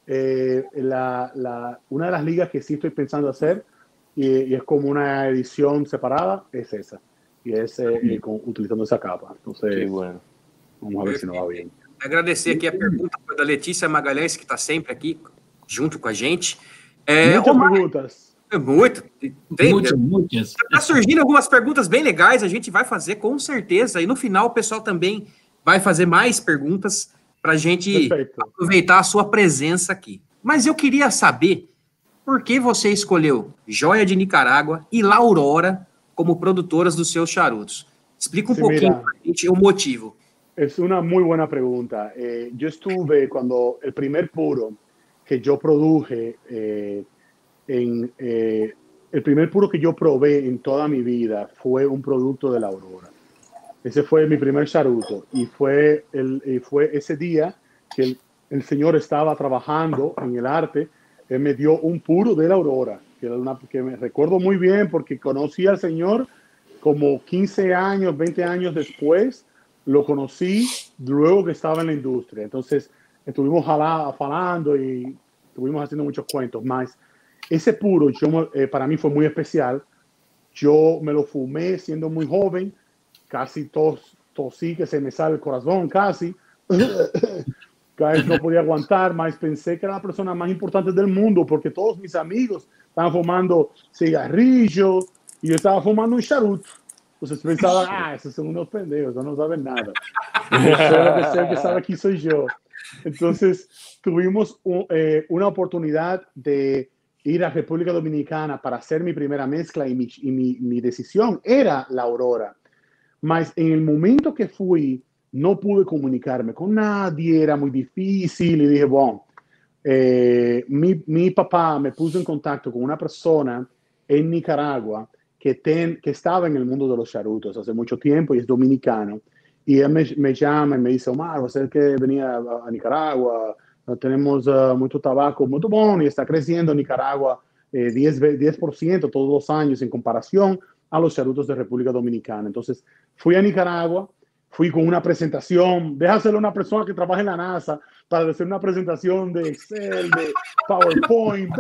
una de las ligas que sí estoy pensando hacer, y es como una edición separada, es esa. Y es utilizando esa capa. Entonces, bueno. Vamos a ver se não vai bem. Agradecer aqui a pergunta da Letícia Magalhães, que está sempre aqui junto com a gente. Muitas perguntas. Muitas. Está surgindo algumas perguntas bem legais, a gente vai fazer com certeza. E no final o pessoal também vai fazer mais perguntas para a gente aproveitar a sua presença aqui. Mas eu queria saber por que você escolheu Joia de Nicarágua e La Aurora como produtoras dos seus charutos. Explica um pouquinho para a gente o motivo. Es una muy buena pregunta. Yo estuve cuando el primer puro que yo produje, el primer puro que yo probé en toda mi vida fue un producto de La Aurora. Ese fue mi primer charuto y fue ese día que el señor estaba trabajando en el arte. Él me dio un puro de La Aurora, que me recuerdo muy bien porque conocí al señor como 15 años, 20 años después. Lo conocí luego que estaba en la industria. Entonces, estuvimos falando y estuvimos haciendo muchos cuentos más. Ese puro, para mí fue muy especial. Yo me lo fumé siendo muy joven. Casi tosí que se me sale el corazón, casi. Cada vez no podía aguantar, más pensé que era la persona más importante del mundo porque todos mis amigos estaban fumando cigarrillos y yo estaba fumando un charuto. Entonces pensaba, esos son unos pendejos, no saben nada. Yo que sabe aquí soy yo. Entonces tuvimos una oportunidad de ir a República Dominicana para hacer mi primera mezcla y mi decisión era La Aurora. Mas en el momento que fui, no pude comunicarme con nadie, era muy difícil y dije, bueno, mi papá me puso en contacto con una persona en Nicaragua que estaba en el mundo de los charutos hace mucho tiempo y es dominicano. Y él me llama y me dice, Omar, vas a ser que venía a Nicaragua, tenemos mucho tabaco, muy bueno, y está creciendo en Nicaragua 10% todos los años en comparación a los charutos de República Dominicana. Entonces, fui a Nicaragua, fui con una presentación, déjaselo a una persona que trabaja en la NASA para hacer una presentación de Excel, de PowerPoint,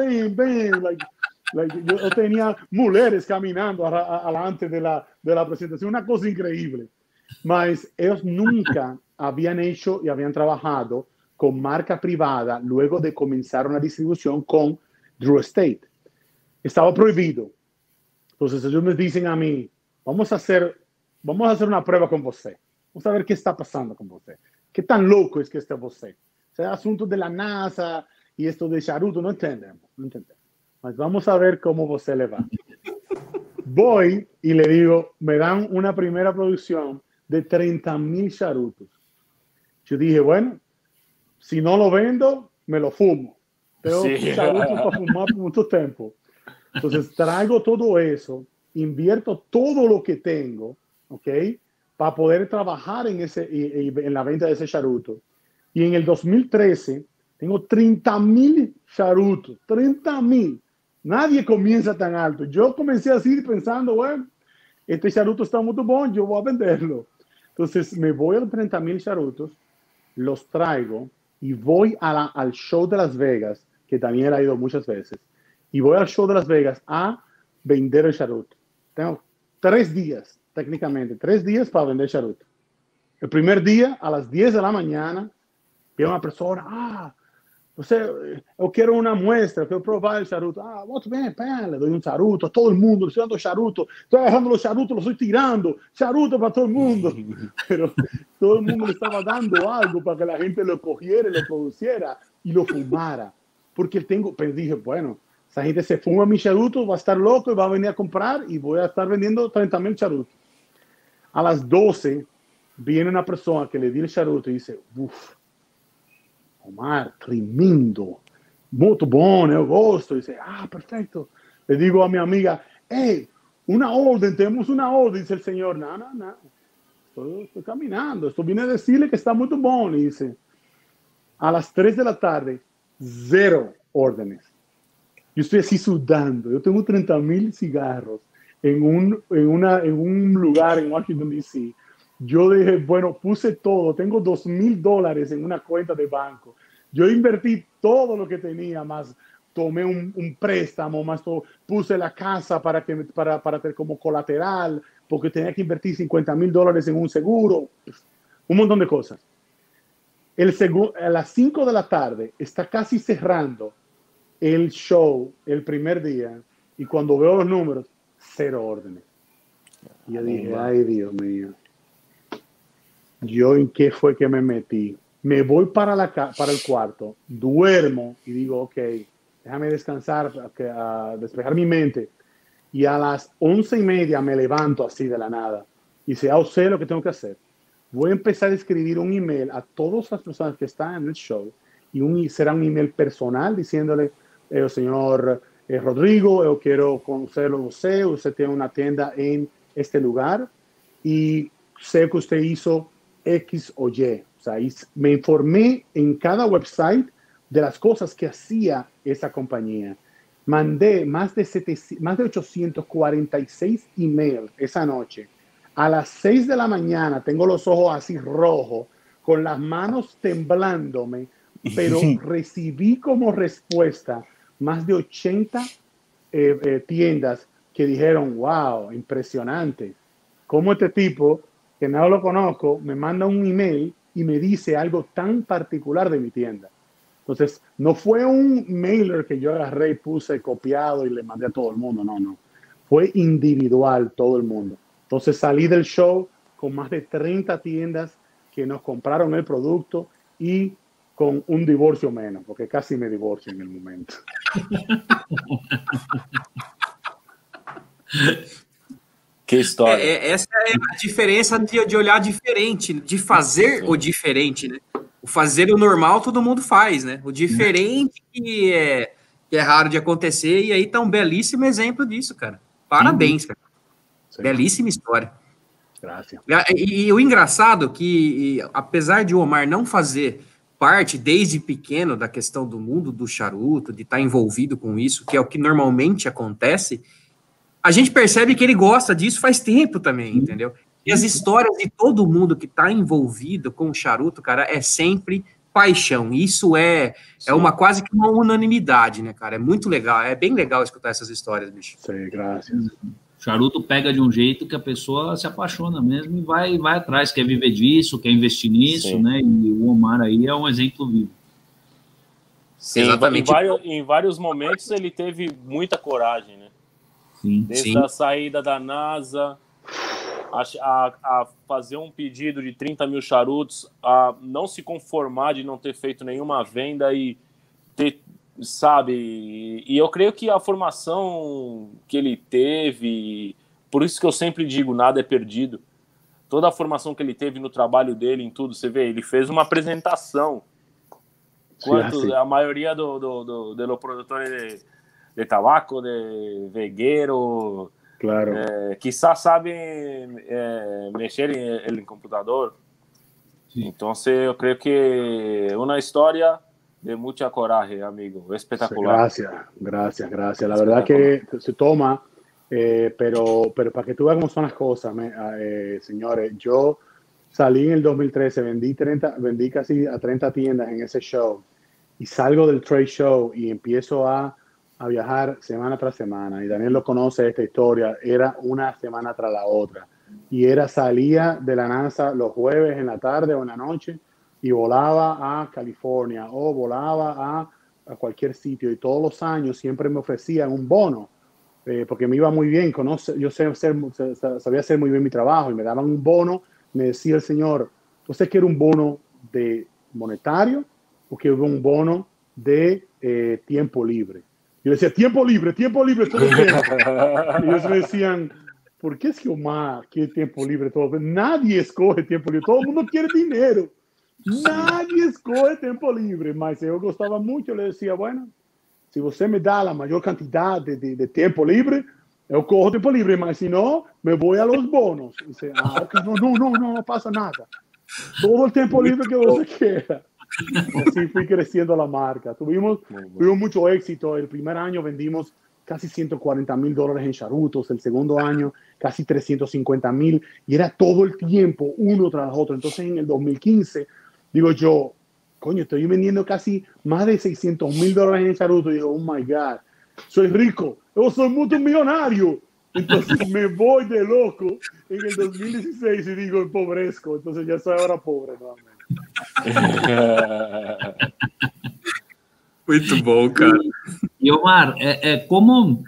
yo tenía mujeres caminando adelante de la presentación, una cosa increíble. Mas ellos nunca habían hecho y habían trabajado con marca privada luego de comenzar una distribución con Drew Estate. Estaba prohibido. Entonces ellos me dicen a mí, vamos a hacer una prueba con usted. Vamos a ver qué está pasando con usted. ¿Qué tan loco es que esté usted? O sea, asuntos de la NASA y esto de charuto, no entendemos. Mas vamos a ver cómo usted le va. Voy y le digo, me dan una primera producción de 30,000 charutos. Yo dije, bueno, si no lo vendo, me lo fumo. Tengo charutos para fumar por mucho tiempo. Entonces traigo todo eso, invierto todo lo que tengo, ¿ok? Para poder trabajar en la venta de ese charuto. Y en el 2013 tengo 30,000 charutos, 30,000. Nadie comienza tan alto. Yo comencé así pensando, bueno, este charuto está muy bueno, yo voy a venderlo. Entonces me voy a los 30,000 charutos, los traigo y voy al show de Las Vegas, que Daniel ha ido muchas veces, y voy al show de Las Vegas a vender el charuto. Tengo 3 días, técnicamente, 3 días para vender charuto. El primer día, a las 10 de la mañana, viene una persona, yo quiero una muestra, quiero probar el charuto. Muito bem, le doy un charuto a todo el mundo, le estoy dando charuto, estoy dejando los charutos, los estoy tirando, charuto para todo el mundo. Pero todo el mundo le estaba dando algo para que la gente lo cogiera, lo produciera y lo fumara. Porque pues dije, bueno, esa gente se fuma mi charuto, va a estar loco y va a venir a comprar y voy a estar vendiendo 30,000 charutos. A las 12 viene una persona que le di el charuto y dice, uff, Omar, tremendo, muy bueno, eu gosto. Dice, perfecto. Le digo a mi amiga, una orden, tenemos una orden. Dice el señor, no, estoy caminando, esto viene a decirle que está muy bueno. Y dice, a las 3 de la tarde, 0 órdenes. Yo estoy así sudando, yo tengo 30,000 cigarros en un lugar en Washington, D.C., yo dije, bueno, puse todo, tengo $2,000 en una cuenta de banco. Yo invertí todo lo que tenía, más tomé un préstamo, más puse la casa para tener como colateral, porque tenía que invertir $50,000 en un seguro, un montón de cosas. A las 5 de la tarde está casi cerrando el show el primer día, y cuando veo los números, 0 órdenes. Y yo dije, ay, Dios mío. ¿Yo en qué fue que me metí? Me voy para el cuarto, duermo y digo, ok, déjame descansar, a despejar mi mente. Y a las 11:30 me levanto así de la nada. Y sé lo que tengo que hacer. Voy a empezar a escribir un email a todas las personas que están en el show. Y será un email personal diciéndole, señor Rodrigo, yo quiero conocerlo usted tiene una tienda en este lugar y sé que usted hizo X o Y. O sea, me informé en cada website de las cosas que hacía esa compañía. Mandé más de 846 emails esa noche. A las 6 de la mañana tengo los ojos así rojos, con las manos temblándome, pero recibí como respuesta más de 80 tiendas que dijeron, wow, impresionante. Cómo este tipo, que no lo conozco, me manda un email y me dice algo tan particular de mi tienda. Entonces, no fue un mailer que yo agarré y puse copiado y le mandé a todo el mundo, no. Fue individual todo el mundo. Entonces, salí del show con más de 30 tiendas que nos compraron el producto y con un divorcio menos, porque casi me divorcio en el momento. Que história. Essa é a diferença de olhar diferente, de fazer o diferente, né? O fazer o normal todo mundo faz, né? O diferente que é raro de acontecer, e aí tá um belíssimo exemplo disso, cara. Parabéns, cara. Sim. Belíssima história. Graças. E o engraçado é que, apesar de o Omar não fazer parte desde pequeno da questão do mundo do charuto, de estar envolvido com isso, que é o que normalmente acontece, a gente percebe que ele gosta disso faz tempo também, entendeu? E as histórias de todo mundo que está envolvido com o charuto, cara, é sempre paixão. Isso é uma quase que uma unanimidade, né, cara? É muito legal, é bem legal escutar essas histórias, bicho. Sim, graças. O charuto pega de um jeito que a pessoa se apaixona mesmo e vai atrás, quer viver disso, quer investir nisso, sim, né? E o Omar aí é um exemplo vivo. Sim, exatamente. Em vários momentos ele teve muita coragem, né? Sim, desde a saída da NASA, a fazer um pedido de 30 mil charutos, a não se conformar de não ter feito nenhuma venda e ter, sabe? E eu creio que a formação que ele teve, por isso que eu sempre digo, nada é perdido. Toda a formação que ele teve no trabalho dele, em tudo, você vê, ele fez uma apresentação. A maioria do produtor de tabaco, de veguero. Claro. Quizás saben mexer en el computador. Sí. Entonces yo creo que una historia de mucha coraje, amigo. Espectacular. Gracias. La verdad que se toma, pero para que tú veas cómo son las cosas, señores, yo salí en el 2013, vendí casi a 30 tiendas en ese show y salgo del trade show y empiezo a viajar semana tras semana. Y Daniel lo conoce, esta historia, era una semana tras la otra. Y salía de la NASA los jueves en la tarde o en la noche y volaba a California o volaba a cualquier sitio. Y todos los años siempre me ofrecían un bono, porque me iba muy bien. Yo sabía hacer muy bien mi trabajo y me daban un bono. Me decía el señor, ¿usted quiere un bono de monetario o quiere un bono de tiempo libre? Yo decía, tiempo libre, todo el tiempo. Y ellos me decían, ¿por qué es que Omar quiere tiempo libre todo? Nadie escoge tiempo libre, todo el mundo quiere dinero. Nadie escoge tiempo libre. Mas yo gustaba mucho, le decía, bueno, si usted me da la mayor cantidad de tiempo libre, yo cojo tiempo libre, mas si no, me voy a los bonos. Y dice, okay, no pasa nada. Todo el tiempo libre que usted quiera. Así fui creciendo la marca. Tuvimos mucho éxito. El primer año vendimos casi $140,000 en charutos. El segundo año casi 350,000. Y era todo el tiempo uno tras otro. Entonces en el 2015, digo yo, coño, estoy vendiendo casi más de $600,000 en charutos. Y digo, oh my God, soy rico. Yo soy multimillonario. Entonces me voy de loco en el 2016 y digo, empobrezco. Entonces ya soy ahora pobre nuevamente. Muito bom, cara. Y Omar, ¿cómo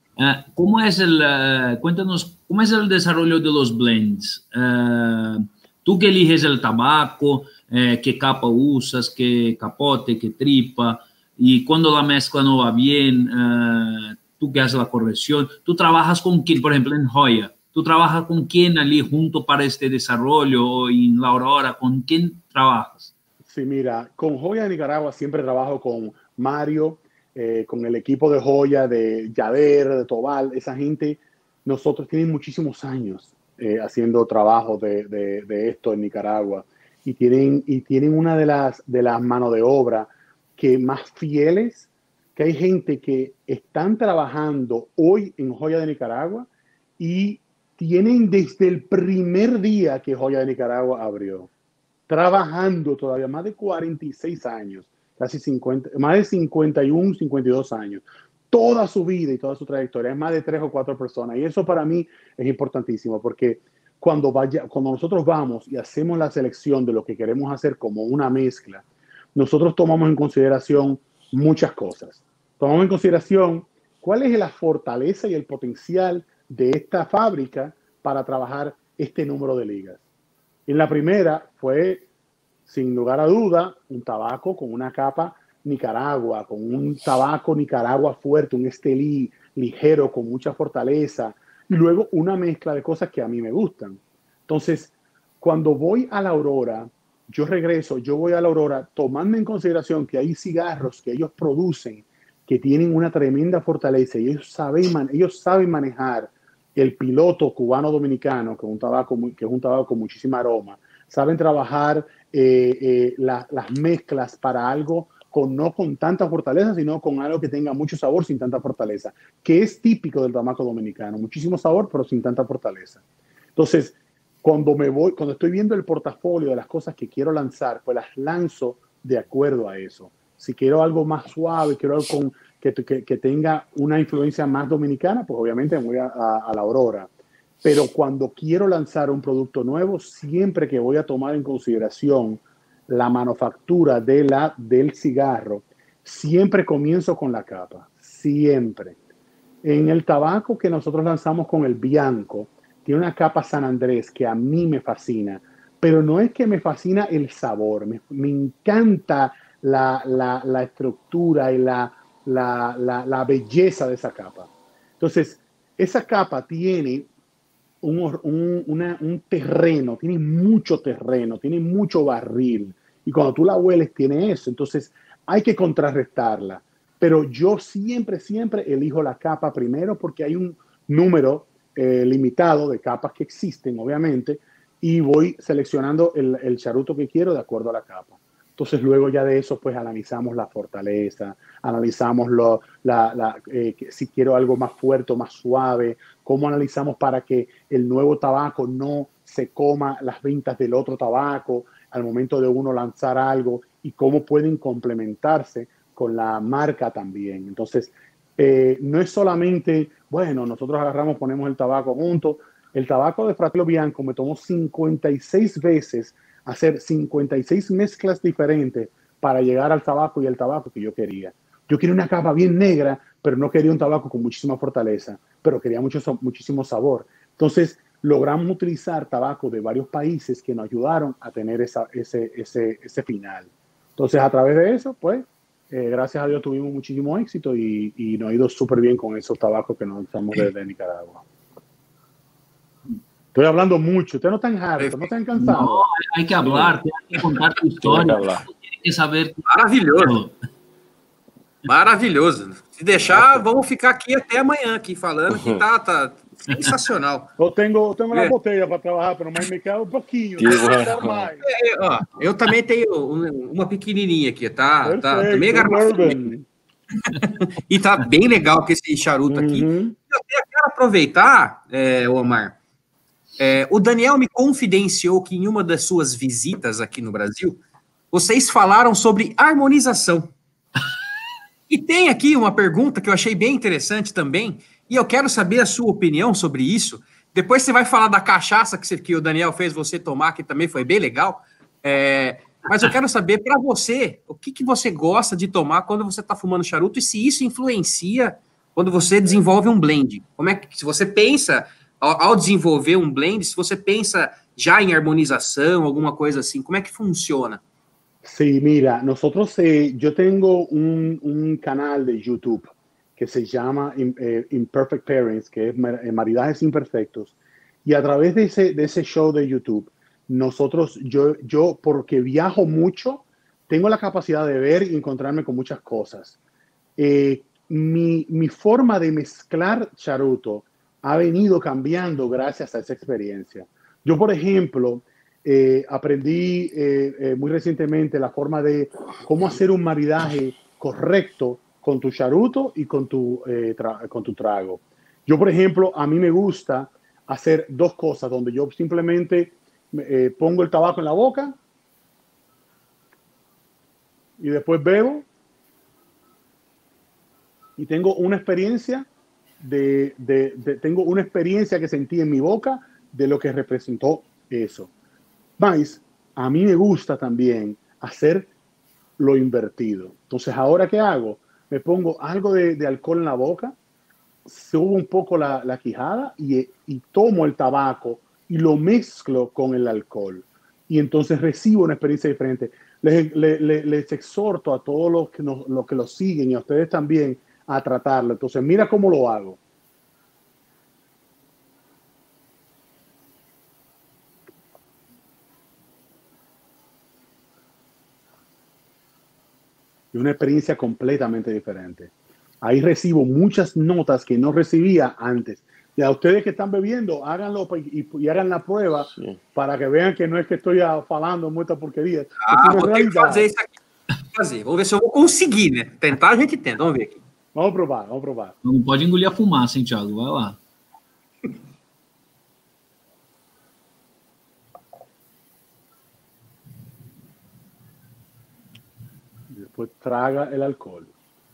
es cuéntanos, cómo es el desarrollo de los blends? Tú que eliges el tabaco, qué capa usas, qué capote, qué tripa, y cuando la mezcla no va bien, tú que haces la corrección. ¿Tú trabajas con quién, por ejemplo, en Joya? ¿Tú trabajas con quién allí junto para este desarrollo? O en La Aurora, ¿con quién trabajas? Sí, mira, con Joya de Nicaragua siempre trabajo con Mario, con el equipo de Joya, de Yader, de Tobal, esa gente. Nosotros tienen muchísimos años haciendo trabajo de esto en Nicaragua y tienen una de las manos de obra que más fieles, que hay gente que están trabajando hoy en Joya de Nicaragua y tienen desde el primer día que Joya de Nicaragua abrió, trabajando todavía más de 46 años, casi 50, más de 51, 52 años, toda su vida y toda su trayectoria, es más de 3 o 4 personas. Y eso para mí es importantísimo, porque cuando nosotros vamos y hacemos la selección de lo que queremos hacer como una mezcla, nosotros tomamos en consideración muchas cosas. Tomamos en consideración cuál es la fortaleza y el potencial de esta fábrica para trabajar este número de ligas. En la primera fue, sin lugar a duda, un tabaco con una capa Nicaragua, con un tabaco Nicaragua fuerte, un estelí ligero, con mucha fortaleza, y luego una mezcla de cosas que a mí me gustan. Entonces, cuando voy a La Aurora, yo voy a La Aurora tomando en consideración que hay cigarros que ellos producen que tienen una tremenda fortaleza y ellos saben manejar el piloto cubano-dominicano, que es un tabaco con muchísima aroma. Saben trabajar las mezclas para algo no con tanta fortaleza, sino con algo que tenga mucho sabor sin tanta fortaleza, que es típico del tabaco dominicano. Muchísimo sabor, pero sin tanta fortaleza. Entonces, cuando estoy viendo el portafolio de las cosas que quiero lanzar, pues las lanzo de acuerdo a eso. Si quiero algo más suave, quiero algo que tenga una influencia más dominicana, pues obviamente me voy a La Aurora. Pero cuando quiero lanzar un producto nuevo, siempre que voy a tomar en consideración la manufactura del cigarro, siempre comienzo con la capa, siempre. En el tabaco que nosotros lanzamos con el Bianco, tiene una capa San Andrés que a mí me fascina, pero no es que me fascina el sabor, me encanta la estructura y la belleza de esa capa. Entonces, esa capa tiene un terreno, tiene mucho terreno, tiene mucho barril, y cuando tú la hueles tiene eso. Entonces hay que contrarrestarla. pero yo siempre elijo la capa primero porque hay un número limitado de capas que existen, obviamente, y voy seleccionando el charuto que quiero de acuerdo a la capa. Entonces, luego ya de eso, pues analizamos la fortaleza, analizamos si quiero algo más fuerte o más suave, cómo analizamos para que el nuevo tabaco no se coma las ventas del otro tabaco al momento de uno lanzar algo y cómo pueden complementarse con la marca también. Entonces, no es solamente, bueno, nosotros agarramos, ponemos el tabaco juntos. El tabaco de Fratello Bianco me tomó 56 veces hacer 56 mezclas diferentes para llegar al tabaco y el tabaco que yo quería. Yo quería una capa bien negra, pero no quería un tabaco con muchísima fortaleza, pero quería muchísimo sabor. Entonces, logramos utilizar tabaco de varios países que nos ayudaron a tener ese final. Entonces, a través de eso, pues, gracias a Dios tuvimos muchísimo éxito y nos ha ido súper bien con esos tabacos que nos usamos desde Nicaragua. Estoy hablando mucho. Ustedes no están hartos, no están cansados. No, hay que hablar, hay que contar tu historia. Tem que saber. Maravilhoso. Maravilhoso. Se deixar, vamos ficar aqui até amanhã aqui falando que tá sensacional. Eu tenho uma botella para trabalhar, mas me quer um pouquinho. Mais. Eu também tenho uma pequenininha aqui, tá mega garrafinha. E tá bem legal com esse charuto aqui. Eu quero aproveitar, Omar. O Daniel me confidenciou que em uma das suas visitas aqui no Brasil, vocês falaram sobre harmonização. E tem aqui uma pergunta que eu achei bem interessante também, e eu quero saber a sua opinião sobre isso. Depois você vai falar da cachaça que o Daniel fez você tomar, que também foi bem legal. Mas eu quero saber, para você, o que você gosta de tomar quando você está fumando charuto e se isso influencia quando você desenvolve um blend. Como é que, se você pensa... Ao desenvolver um blend, se você pensa já em harmonização, alguma coisa assim, como é que funciona? Sí, mira, yo tengo un canal de YouTube que se llama Imperfect Pairings, que es maridajes imperfectos, y a través de ese show de YouTube, yo porque viajo mucho, tengo la capacidad de ver y encontrarme con muchas cosas. Mi forma de mezclar charuto ha venido cambiando gracias a esa experiencia. Yo, por ejemplo, aprendí muy recientemente la forma de cómo hacer un maridaje correcto con tu charuto y con tu trago. Yo, por ejemplo, a mí me gusta hacer dos cosas, donde yo simplemente pongo el tabaco en la boca y después bebo y tengo una experiencia tengo una experiencia que sentí en mi boca de lo que representó eso. Mas, a mí me gusta también hacer lo invertido. Entonces, ¿ahora qué hago? Me pongo algo de alcohol en la boca, subo un poco la quijada y tomo el tabaco y lo mezclo con el alcohol. Y entonces recibo una experiencia diferente. Les exhorto a todos los que lo siguen y a ustedes también a tratarlo. Entonces, mira cómo lo hago. Y una experiencia completamente diferente. Ahí recibo muchas notas que no recibía antes. Y a ustedes que están bebiendo, háganlo y hagan la prueba para que vean que no es que estoy falando muita porqueria. Vou ter que fazer isso aqui. Vamos ver se eu vou conseguir, né? Tentar a gente tenta, vamos ver aqui. Vamos provar. Não pode engolir a fumaça, hein, Thiago? Vai lá. Después traga el alcohol.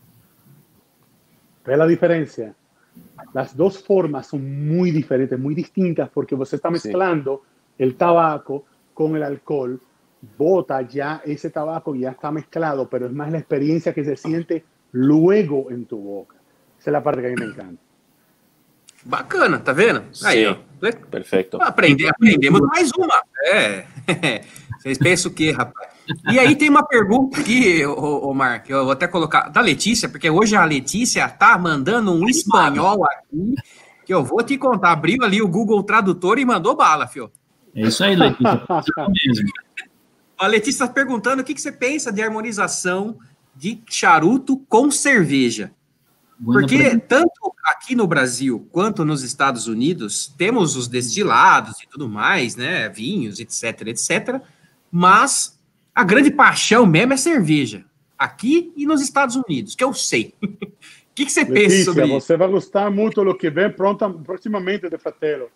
¿Ve la diferencia? Las dos formas son muy diferentes, muy distintas, porque usted está mezclando el tabaco con el alcohol, bota ya ese tabaco, ya está mezclado, pero es más la experiencia que se siente luego en tu boca. Esa es la parte que a mí me encanta. Bacana, tá vendo? Aí, ó. Perfeito. Aprendemos mais uma. Vocês pensam o quê, rapaz? E aí tem uma pergunta aqui, Omar, que eu vou até colocar, da Letícia, porque hoje a Letícia tá mandando um espanhol aqui, que eu vou te contar. Abriu ali o Google Tradutor e mandou bala, fio. É isso aí, Letícia. A Letícia está perguntando o que você pensa de harmonização de charuto com cerveja. Porque tanto aqui no Brasil quanto nos Estados Unidos temos os destilados e tudo mais, né? Vinhos, etc, etc. Mas a grande paixão mesmo é cerveja. Aqui e nos Estados Unidos, que eu sei. O que você pensa sobre isso? Você vai gostar muito do que vem proximamente de Fratello.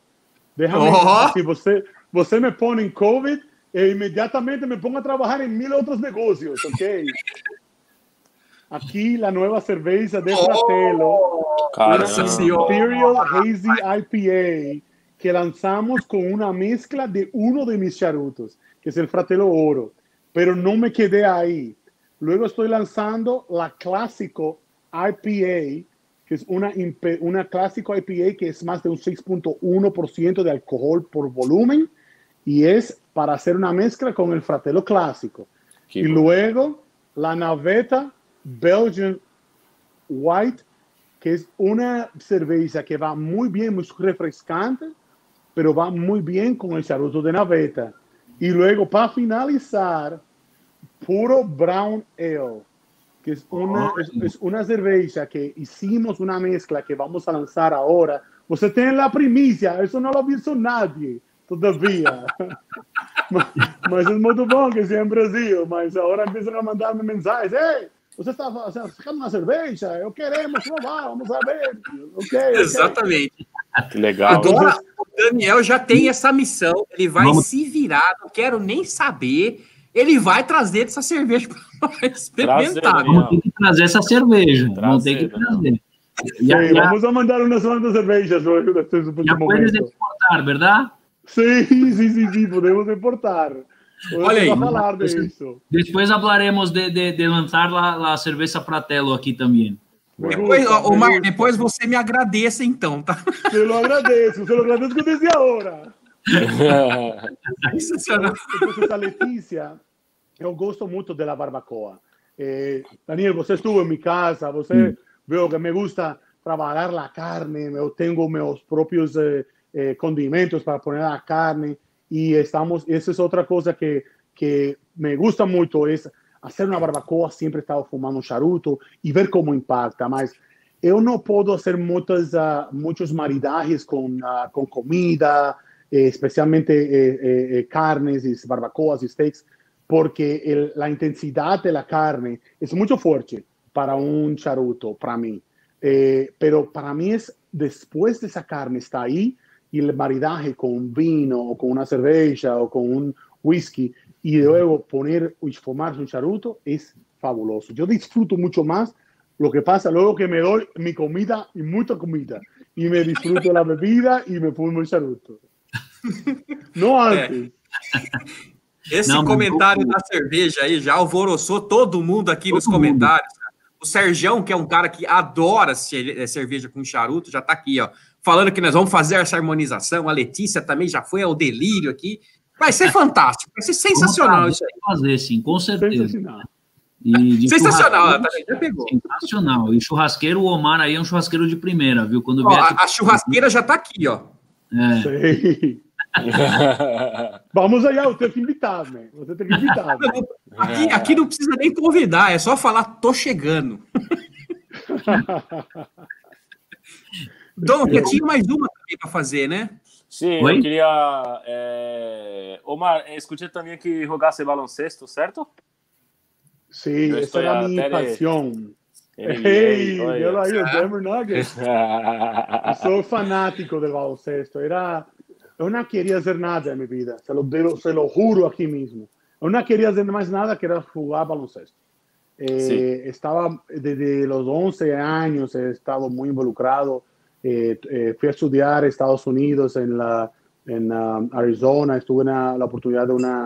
Se você me põe em COVID, eu imediatamente me pongo a trabalhar em 1000 outros negócios, ok? Aqui, a nova cerveja de Fratello, Imperial Hazy IPA, que lanzamos con una mezcla de uno de mis charutos, que es el Fratello Oro. Pero no me quedé ahí. Luego estoy lanzando la Clásico IPA, que es una Clásico IPA que es más de un 6.1% de alcohol por volumen, y es para hacer una mezcla con el Fratello Clásico. Y luego la Naveta Belgian White, que es una cerveza que va muy bien, muy refrescante, pero va muy bien con el charuto de Naveta. Y luego, para finalizar, puro Brown Ale, que es una cerveza que hicimos una mezcla que vamos a lanzar ahora. Você tem la primicia, eso no lo ha visto nadie todavía. Mas es muy bom que sea en Brasil, mas ahora empiezan a mandarme mensajes. Hey, você está sacando uma cerveja? Eu queremos provar, vamos a ver. Okay. Exatamente. Que legal. Agora, o Daniel já tem essa missão, ele vai se virar, não quero nem saber, ele vai trazer essa cerveja para experimentar. Vamos ter que trazer essa cerveja. Vamos ter que trazer. Vamos a mandar unas cuantas cervejas. Ya puedes exportar, ¿verdad? Sí, podemos exportar. Olha aí. Falar disso. Depois hablaremos de lançar a cerveja Fratello aqui também. Depois, Omar, depois você me agradeça então, tá? Se lo agradeço desde agora. Sensacional. Então, a Letícia, eu gosto muito da barbacoa. Daniel, você estuvo em minha casa, você viu que me gusta trabalhar a carne, eu tenho meus próprios condimentos para pôr a carne, e essa é outra coisa que me gusta muito, é fazer uma barbacoa. Sempre estava fumando um charuto e ver como impacta, mas eu não posso fazer muitos maridajes com comida, especialmente carnes e barbacoas e steaks, porque a intensidade da carne é muito forte para um charuto, para mim. Pero para mí es después de esa carne está ahí y el maridaje con un vino o con una cerveza o con un whisky y luego poner y fumarse un charuto es fabuloso. Yo disfruto mucho más lo que pasa luego que me doy mi comida y mucha comida y me disfruto la bebida y me fumo el charuto. No antes. Esse comentário da cerveja aí já alvoroçou todo mundo aqui nos comentários. O Sergião, que é um cara que adora cerveja com charuto, já tá aqui, ó, falando que nós vamos fazer essa harmonização. A Letícia também já foi ao delírio aqui. Vai ser fantástico, vai ser sensacional isso aí. Fazer, sim, com certeza. Sensacional. Sensacional, também já pegou. Sensacional. E churrasqueiro, o Omar aí é um churrasqueiro de primeira, viu? Quando vier a churrasqueira já tá aqui, ó. Sim. Vamos aí, eu tenho que invitar, né? Você tem que invitar. Aqui não precisa nem convidar, é só falar, tô chegando. Dom, eu tinha mais uma também para fazer, né? Sim, eu queria... Omar, escutei também que jogasse baloncesto, certo? Sim, essa era a minha paixão. Hey, eu aí, o Denver Nuggets. Eu sou fanático do baloncesto. Eu não queria fazer nada na minha vida, se lo juro aqui mesmo. Eu não queria fazer mais nada que era jogar baloncesto. Estava desde os 11 anos, he estado muito involucrado. Fui a estudar en Estados Unidos, en Arizona. Estuve en la oportunidad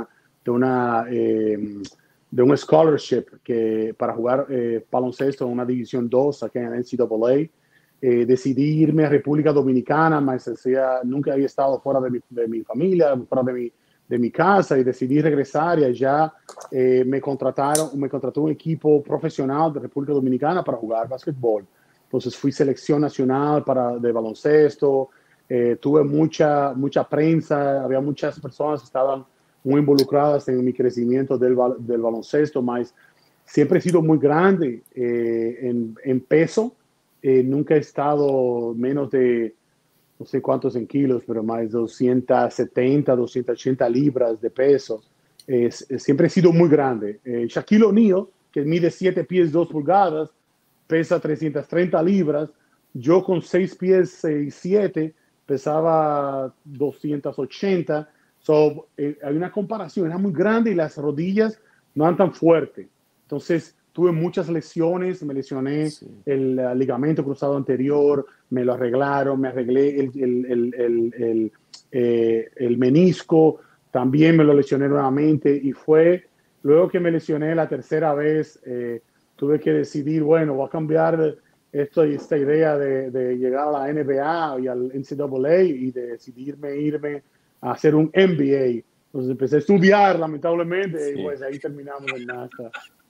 de un scholarship para jugar baloncesto en una División 2 aquí en la NCAA. Decidí irme a República Dominicana, mas nunca había estado fuera de mi familia, fuera de mi casa, y decidí regresar, y allá me contrató un equipo profesional de República Dominicana para jugar básquetbol. Entonces fui selección nacional de baloncesto, tuve mucha prensa, había muchas personas que estaban muy involucradas en mi crecimiento del baloncesto, mas siempre he sido muy grande en peso. Nunca he estado menos de, no sé cuántos en kilos, pero más de 270, 280 libras de peso. Siempre he sido muy grande. Shaquille O'Neal, que mide 7 pies 2 pulgadas, pesa 330 libras. Yo con 6 pies 6, 7 pesaba 280. Hay una comparación, era muy grande y las rodillas no eran tan fuertes. Entonces tuve muchas lesiones, me lesioné el ligamento cruzado anterior, me lo arreglaron, me arreglé el menisco, también me lo lesioné nuevamente, y fue luego que me lesioné la tercera vez, tuve que decidir, bueno, voy a cambiar esta idea de llegar a la NBA y al NCAA y de decidirme irme a hacer un MBA. Entonces empecé a estudiar, lamentablemente, y pues ahí terminamos el NASA.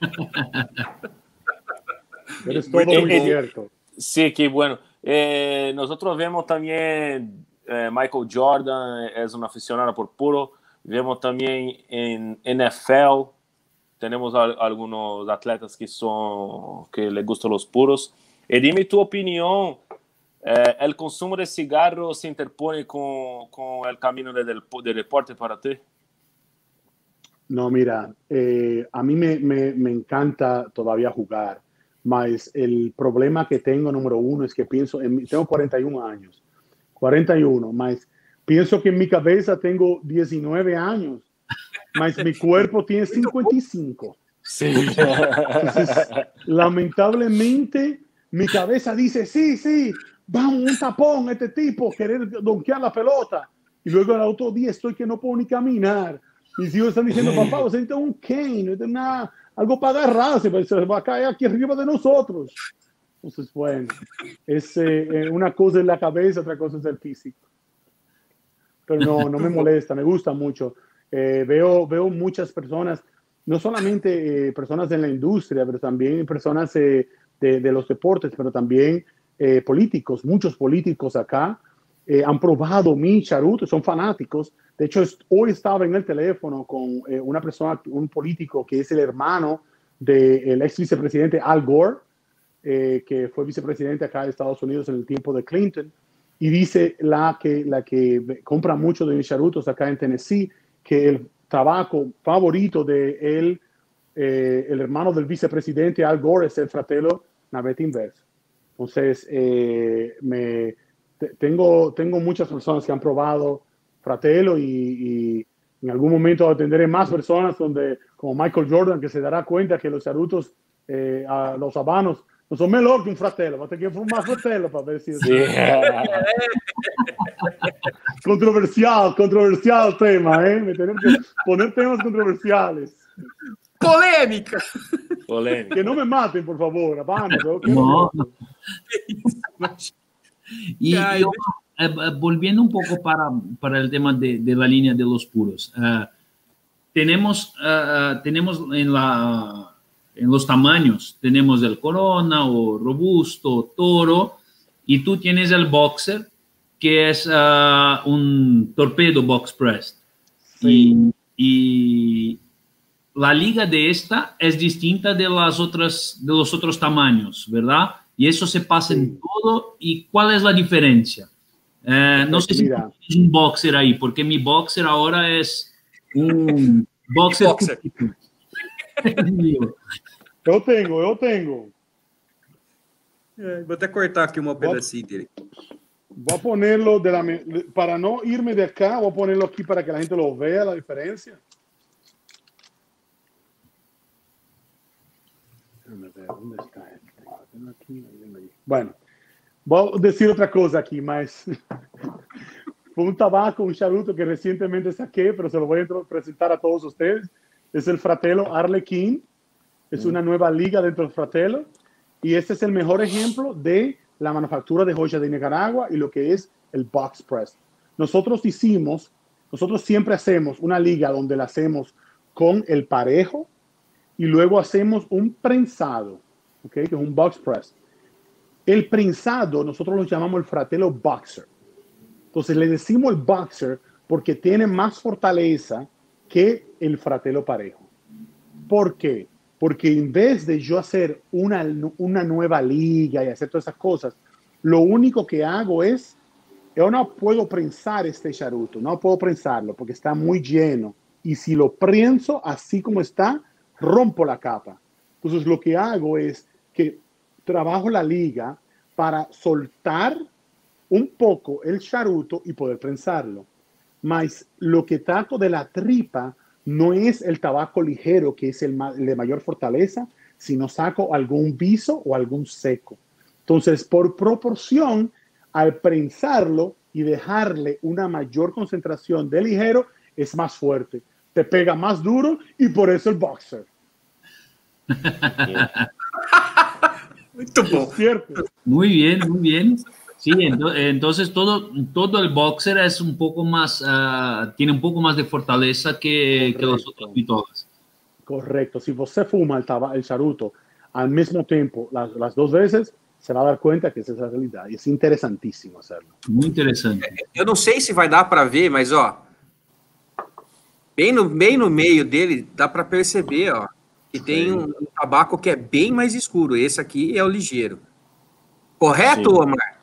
Pero es todo muy cierto. Sí, qué bueno. Nosotros vemos también Michael Jordan, es un aficionado por puro. Vemos también en NFL, tenemos algunos atletas que les gustan los puros. Y dime tu opinión, ¿el consumo de cigarros se interpone con el camino del deporte para ti? No, mira, a mí me encanta todavía jugar, mas el problema que tengo, número uno, es que tengo 41 años, mas pienso que en mi cabeza tengo 19 años, mas mi cuerpo tiene 55. Sí. Entonces, lamentablemente, mi cabeza dice, sí, vamos, un tapón, este tipo, querer donkear la pelota. Y luego al otro día estoy que no puedo ni caminar. Mis hijos están diciendo, papá, vos necesitas un cane, algo para agarrarse, se va a caer aquí arriba de nosotros. Entonces, bueno, es una cosa es la cabeza, otra cosa es el físico. Pero no me molesta, me gusta mucho. Veo muchas personas, no solamente personas en la industria, pero también personas de los deportes, pero también políticos. Muchos políticos acá han probado mi charuto, son fanáticos. De hecho, hoy estaba en el teléfono con una persona, un político que es el hermano del ex vicepresidente Al Gore, que fue vicepresidente acá de Estados Unidos en el tiempo de Clinton, y dice la que compra mucho de mis charutos acá en Tennessee, que el tabaco favorito de él, el hermano del vicepresidente Al Gore, es el Fratello Navetta Inverso. Entonces, tengo muchas personas que han probado Fratello y en algún momento atenderé más personas como Michael Jordan, que se dará cuenta que los charutos, los habanos, no son mejor que un Fratello. Va a tener que fumar Fratello para ver si es... Sí. Controversial tema, ¿eh? Me tenemos que poner temas controversiales. Polémica. Que no me maten, por favor. Habanos, no. Y volviendo un poco para el tema de la línea de los puros, tenemos en los tamaños, tenemos el Corona o Robusto, Toro, y tú tienes el Boxer, que es un Torpedo Box Press. Sí. Y la liga de esta es distinta de los otros tamaños, ¿verdad? Y eso se pasa en todo. ¿Y cuál es la diferencia? No sé si tienes un boxer ahí, porque mi boxer ahora es un boxer. Eu tenho. Vou até cortar aqui uma pedacinho dele. Voy a ponerlo para no irme de acá, voy a ponerlo aquí para que la gente lo vea, la diferencia. Déjame ver, ¿dónde está aquí? Bueno, voy a decir otra cosa aquí, más. Fue un tabaco, un charuto que recientemente saqué, pero se lo voy a presentar a todos ustedes. Es el Fratello Arlequín. Es una nueva liga dentro del Fratello. Y este es el mejor ejemplo de la manufactura de joya de Nicaragua y lo que es el box press. Nosotros siempre hacemos una liga donde la hacemos con el parejo y luego hacemos un prensado, ¿okay? Que es un box press. El prensado nosotros lo llamamos el Fratello Boxer. Entonces le decimos el Boxer porque tiene más fortaleza que el Fratello parejo. ¿Por qué? porque en vez de yo hacer una nueva liga y hacer todas esas cosas, lo único que hago es, yo no puedo prensar este charuto, no puedo prensarlo porque está muy lleno. Y si lo prenso así como está, rompo la capa. Entonces lo que hago es que trabajo la liga para soltar un poco el charuto y poder prensarlo. Mas lo que trato de la tripa no es el tabaco ligero, que es el de mayor fortaleza, sino saco algún viso o algún seco. Entonces, por proporción, al prensarlo y dejarle una mayor concentración de ligero, es más fuerte. Te pega más duro y por eso el boxer. Muy bien, muy bien. Sí, entonces todo el boxer es un poco más, tiene un poco más de fortaleza que los otros métodos. Correcto. Si usted fuma el charuto al mismo tiempo las dos veces, se va a dar cuenta que esa es la realidad. Y es interesantísimo hacerlo. Muy interesante. Eu não sei se vai dar para ver, mas ó, bem no meio dele dá para perceber, ó, que tem um tabaco que é bem mais escuro. Esse aqui é o ligeiro. Correto, sim, Omar?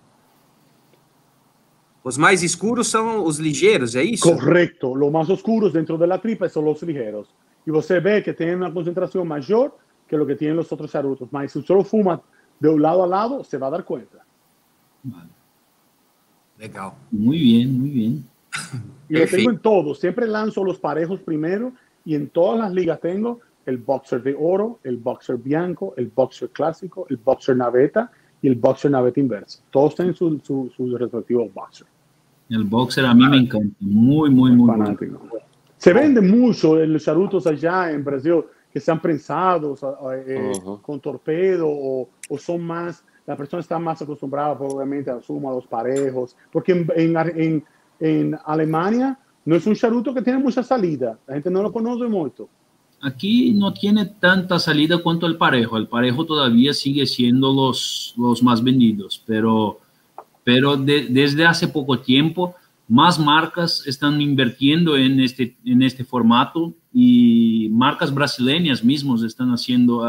Os mais escuros são os ligeiros, é isso? Correcto. Los más oscuros dentro de la tripa son los ligeros. Y você ve que tienen una concentración mayor que lo que tienen los otros charutos. Mas si usted lo fuma de un lado a lado, se va a dar cuenta. Vale. Legal. Muy bien, muy bien. Y lo tengo en todo. Siempre lanzo los parejos primero y en todas las ligas tengo el boxer de oro, el boxer bianco, el boxer clásico, el boxer naveta y el boxer naveta inverso. Todos tienen sus respectivos boxers. El boxer a mí me encanta. Muy, muy, muy fanático. Bueno. Se vende mucho los charutos allá en Brasil que sean prensados con torpedo o son más, la persona está más acostumbrada probablemente al zumo, a los parejos, porque en Alemania no es un charuto que tiene mucha salida, la gente no lo conoce mucho. Aquí no tiene tanta salida cuanto el parejo. El parejo todavía sigue siendo los más vendidos, pero desde hace poco tiempo más marcas están invirtiendo en este formato y marcas brasileñas mismos están haciendo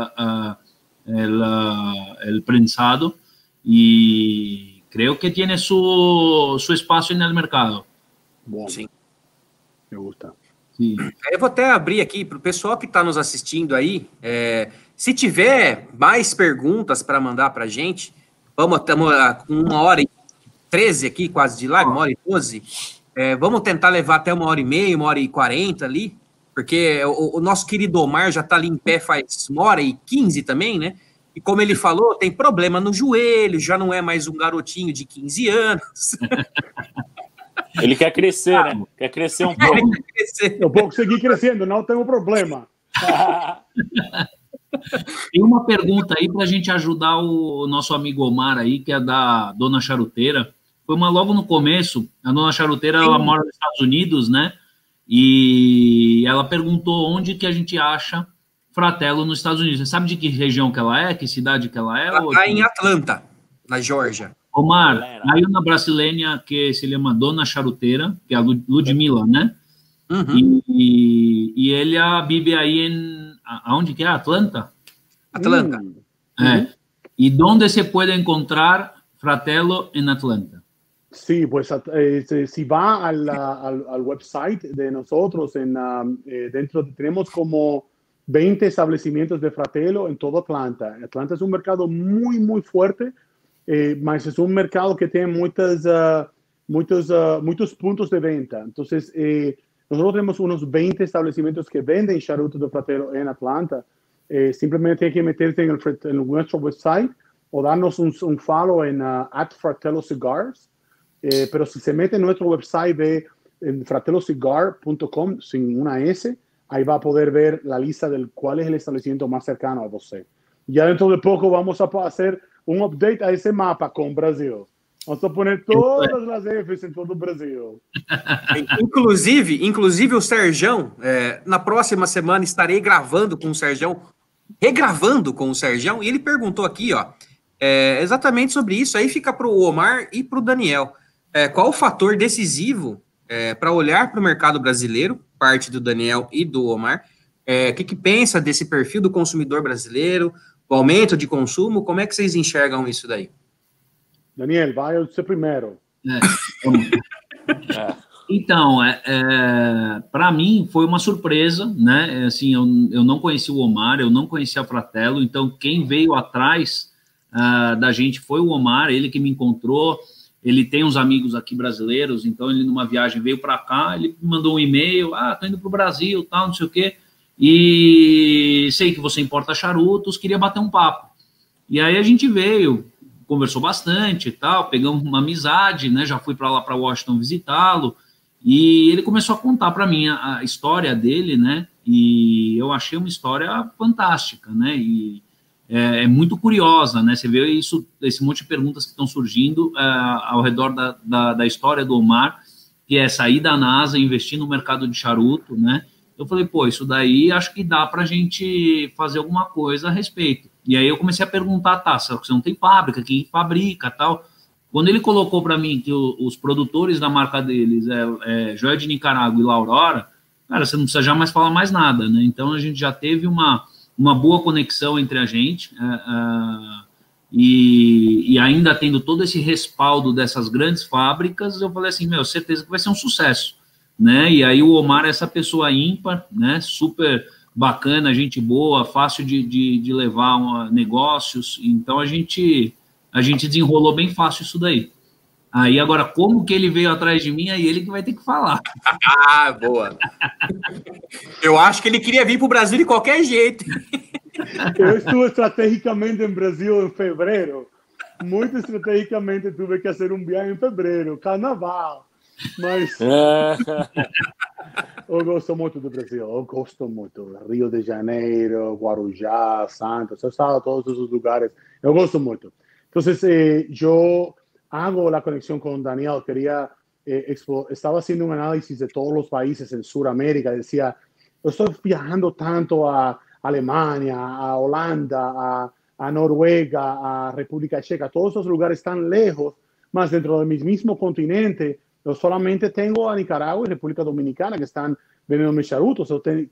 el prensado y creo que tiene su espacio en el mercado. Bom, sim. Me gusta. Sim. Eu vou até abrir aqui para o pessoal que está nos assistindo aí. Se tiver mais perguntas para mandar para a gente, estamos com 1h13 aqui, quase de live, 1h12. Vamos tentar levar até 1h30, 1h40 ali, porque o nosso querido Omar já está ali em pé faz 1h15 também, né? E como ele falou, tem problema no joelho, já não é mais um garotinho de 15 anos. Ele quer crescer, né? Quer crescer um pouco. Eu vou seguir crescendo, não tenho problema. Tem uma pergunta aí para a gente ajudar o nosso amigo Omar aí, que é da Dona Charuteira. Foi logo no começo, a Dona Charuteira, ela mora nos Estados Unidos, né? E ela perguntou onde que a gente acha Fratello nos Estados Unidos. Você sabe de que região que ela é? Que cidade que ela é? Ela está em Atlanta, na Geórgia. Omar, hay una brasileña que se llama Dona Charuteira, que es Ludmila, ¿no? Y ella vive ahí ¿a dónde queda? Atlanta. Atlanta. ¿Y dónde se puede encontrar Fratello en Atlanta? Sí, pues si va al website de nosotros, dentro tenemos como 20 establecimientos de Fratello en todo Atlanta. Atlanta es un mercado muy, muy fuerte. Mas es un mercado que tiene muchos puntos de venta. Entonces, nosotros tenemos unos 20 establecimientos que venden charutos de Fratello en Atlanta. Simplemente hay que meterte en nuestro website o darnos un follow en @FratelloCigars. Pero si se mete en nuestro website de fratellocigar.com sin una S, ahí va a poder ver la lista de cuál es el establecimiento más cercano a usted. Ya dentro de poco vamos a hacer un update a ese mapa con Brasil. Vamos a poner todas las Fs em todo o Brasil. Inclusive o Serjão, na próxima semana estarei gravando com o Serjão, regravando com o Serjão, e ele perguntou aqui, ó, exatamente sobre isso. Aí fica para o Omar e para o Daniel. Qual o fator decisivo para olhar para o mercado brasileiro, parte do Daniel e do Omar, O que pensa desse perfil do consumidor brasileiro, o aumento de consumo? Como é que vocês enxergam isso daí? Daniel, vai você primeiro. Então, para mim foi uma surpresa, né? Assim, eu não conheci o Omar, eu não conhecia a Fratello, então quem veio atrás da gente foi o Omar, ele que me encontrou. Ele tem uns amigos aqui brasileiros, então ele numa viagem veio para cá, ele mandou um e-mail, tô indo para o Brasil, tal, não sei o quê, e sei que você importa charutos, queria bater um papo. E aí a gente veio, conversou bastante e tal, pegamos uma amizade, né? Já fui para lá, para Washington, visitá-lo, e ele começou a contar para mim a história dele, né? E eu achei uma história fantástica, né? E é muito curiosa, né? Você vê isso, esse monte de perguntas que estão surgindo ao redor da história do Omar, que é sair da NASA, investir no mercado de charuto, né? Eu falei, pô, isso daí acho que dá para a gente fazer alguma coisa a respeito. E aí eu comecei a perguntar, você não tem fábrica, quem fabrica, tal. Quando ele colocou para mim que os produtores da marca deles Joia de Nicarágua e La Aurora, cara, você não precisa jamais falar mais nada, né? Então a gente já teve uma boa conexão entre a gente, e ainda tendo todo esse respaldo dessas grandes fábricas, eu falei assim, certeza que vai ser um sucesso, né? E aí o Omar é essa pessoa ímpar, né? Super bacana, gente boa, fácil de levar negócios, então a gente desenrolou bem fácil isso daí. Aí agora, como que ele veio atrás de mim, aí ele que vai ter que falar. Boa. Eu acho que ele queria vir para o Brasil de qualquer jeito. Eu estive estrategicamente em Brasil em fevereiro. Muito estrategicamente tive que fazer um viagem em fevereiro, carnaval. Mas eu gosto muito do Brasil, eu gosto muito. Rio de Janeiro, Guarujá, Santos, eu estava em todos os lugares. Eu gosto muito. Então, eu hago a conexión con Daniel, estaba haciendo un análisis de todos los países en Sudamérica, decía, yo estoy viajando tanto a Alemania, a Holanda, a Noruega, a República Checa, todos esos lugares tan lejos, más dentro de mi mismo continente, yo solamente tengo a Nicaragua y República Dominicana que están vendiendo mis charutos,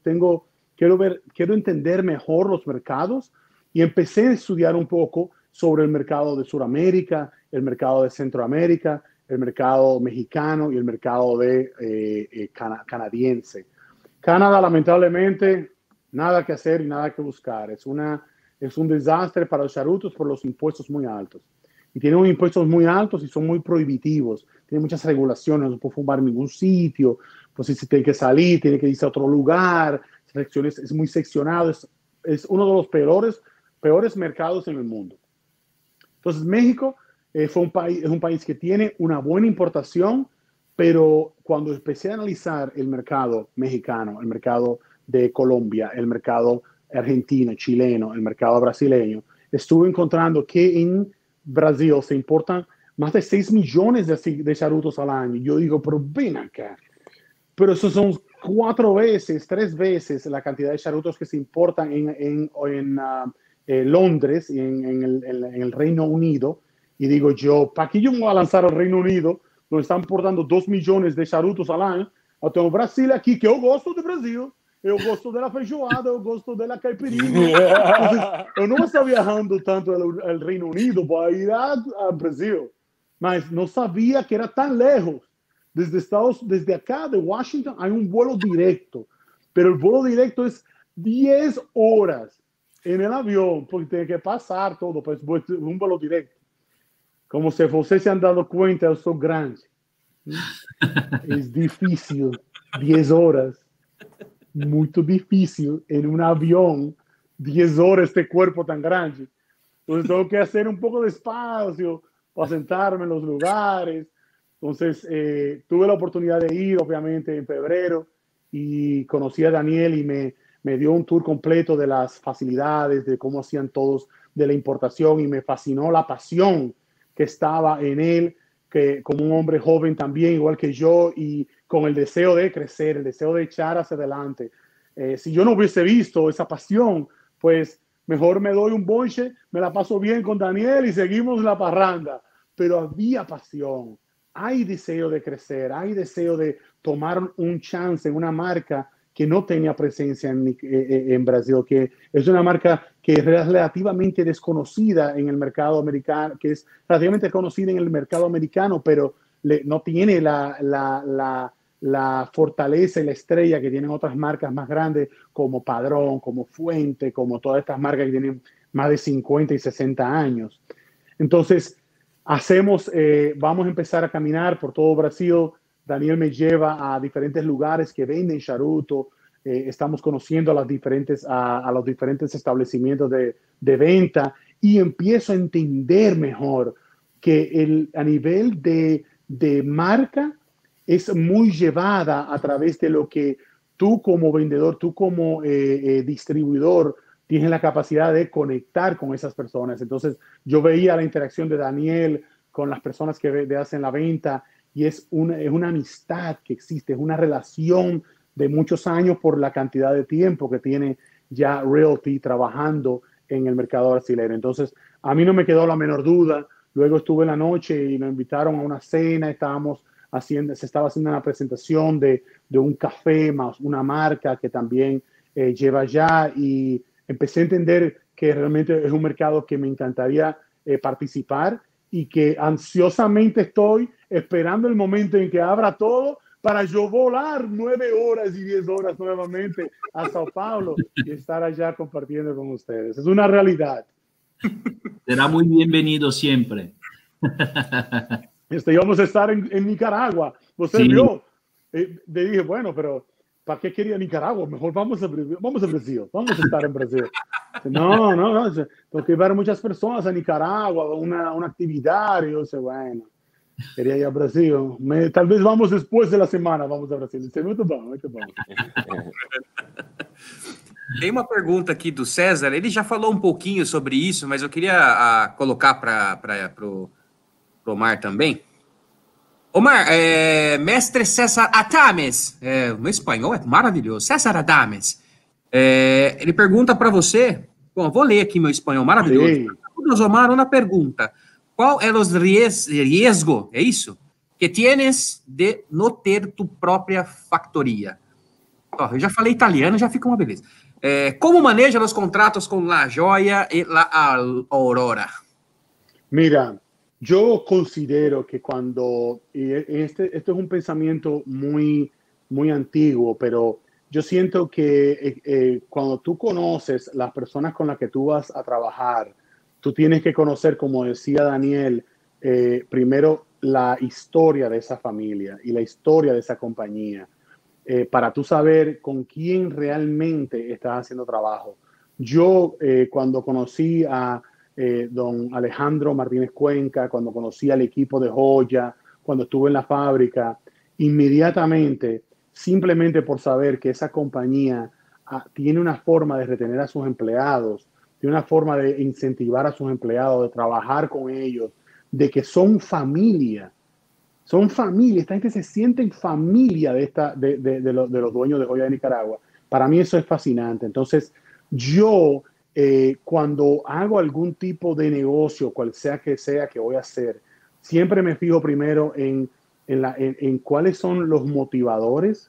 quiero entender mejor los mercados y empecé a estudiar un poco sobre el mercado de Sudamérica, el mercado de Centroamérica, el mercado mexicano y el mercado de canadiense. Canadá, lamentablemente, nada que hacer y nada que buscar. Es un desastre para los charutos por los impuestos muy altos. Y tienen unos impuestos muy altos y son muy prohibitivos. Tienen muchas regulaciones, no puede fumar en ningún sitio, pues si tiene que salir, tiene que irse a otro lugar, es muy seccionado, es uno de los peores mercados en el mundo. Entonces, México es un país que tiene una buena importación, pero cuando empecé a analizar el mercado mexicano, el mercado de Colombia, el mercado argentino, chileno, el mercado brasileño, estuve encontrando que en Brasil se importan más de 6 millones de charutos al año. Yo digo, pero ven acá. Pero eso son 3 veces la cantidad de charutos que se importan en Londres y en el Reino Unido. Y digo yo, ¿para qué yo me voy a lanzar al Reino Unido, donde están importando 2 millones de charutos al año? Eu tenho Brasil aqui, que eu gosto do Brasil. Eu gosto da feijoada, eu gosto da caipirinha. Entonces, eu não estava viajando tanto ao Reino Unido para ir ao Brasil, mas não sabia que era tão lejos. Desde acá de Washington hay un vuelo directo, pero el vuelo directo es 10 horas en el avión, porque tiene que pasar todo, pues un vuelo directo. Como se vocês se han dado cuenta, eu sou grande. Es difícil, 10 horas, muito difícil en un avión, 10 horas este cuerpo tan grande. Entonces tengo que hacer un poco de espacio para sentarme en los lugares. Entonces, tuve la oportunidad de ir, obviamente, en febrero y conocí a Daniel y me dio un tour completo de las facilidades, de cómo hacían todos de la importación y me fascinó la pasión que estaba en él, que como un hombre joven también, igual que yo, y con el deseo de crecer, el deseo de echar hacia adelante. Si yo no hubiese visto esa pasión, pues mejor me doy un bonche, me la paso bien con Daniel y seguimos la parranda. Pero había pasión. Hay deseo de crecer, hay deseo de tomar un chance en una marca que no tenía presencia en Brasil, que es una marca que es relativamente desconocida en el mercado americano, que es relativamente conocida en el mercado americano, pero no tiene la fortaleza y la estrella que tienen otras marcas más grandes como Padrón, como Fuente, como todas estas marcas que tienen más de 50 y 60 años. Entonces, vamos a empezar a caminar por todo Brasil. Daniel me lleva a diferentes lugares que venden charuto. Estamos conociendo a los diferentes establecimientos de venta y empiezo a entender mejor que a nivel de marca es muy llevada a través de lo que tú como vendedor, tú como distribuidor, tienes la capacidad de conectar con esas personas. Entonces, yo veía la interacción de Daniel con las personas que hacen la venta y es una amistad que existe, es una relación de muchos años por la cantidad de tiempo que tiene ya Realty trabajando en el mercado brasileño. Entonces, a mí no me quedó la menor duda. Luego estuve en la noche y nos invitaron a una cena, se estaba haciendo una presentación de un café más una marca que también lleva allá y empecé a entender que realmente es un mercado que me encantaría participar y que ansiosamente estoy esperando el momento en que abra todo para yo volar 9 horas y 10 horas nuevamente a Sao Paulo y estar allá compartiendo con ustedes. Es una realidad. Será muy bienvenido siempre. Íbamos a estar en Nicaragua. Usted Sí. vio. Le dije, bueno, pero ¿para qué quería Nicaragua? Mejor vamos a Brasil. Vamos a estar en Brasil. No. Tengo que llevar muchas personas a Nicaragua, una actividad. Y yo sé, bueno, quería ir a Brasil. Tal vez vamos después de la semana, vamos a Brasil. Muito bom. Tem uma pergunta aqui do César, ele já falou um pouquinho sobre isso, mas eu queria colocar para o Omar também. Omar, mestre César Adames, no espanhol é maravilhoso, César Adames, ele pergunta para você, bom, vou ler aqui meu espanhol maravilhoso. Omar, uma pergunta, qual é os riesgo, é isso? Que tienes de não ter tu própria factoria? Eu já falei italiano, já fica uma beleza. Como maneja os contratos com La Joya e La Aurora? Mira, yo considero que esto es un pensamiento muy, muy antiguo, pero yo siento que cuando tú conoces las personas con las que tú vas a trabajar, tú tienes que conocer, como decía Daniel, primero la historia de esa familia y la historia de esa compañía. Para tú saber con quién realmente estás haciendo trabajo. Yo, cuando conocí a don Alejandro Martínez Cuenca, cuando conocí al equipo de Joya, cuando estuve en la fábrica, inmediatamente, simplemente por saber que esa compañía tiene una forma de retener a sus empleados, tiene una forma de incentivar a sus empleados, de trabajar con ellos, de que son familia. Son familia, esta gente se siente en familia de los dueños de Joya de Nicaragua. Para mí eso es fascinante. Entonces, yo cuando hago algún tipo de negocio, cual sea que voy a hacer, siempre me fijo primero en cuáles son los motivadores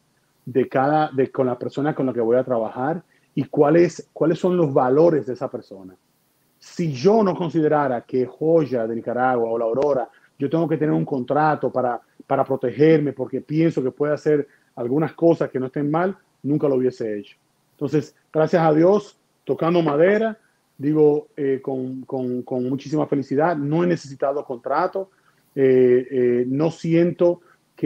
con la persona con la que voy a trabajar y cuáles son los valores de esa persona. Si yo no considerara que Joya de Nicaragua o La Aurora, yo tengo que tener un contrato para protegerme porque pienso que puede hacer algunas cosas que no estén mal, nunca lo hubiese hecho. Entonces, gracias a Dios, tocando madera, digo con muchísima felicidad, no he necesitado contrato, no siento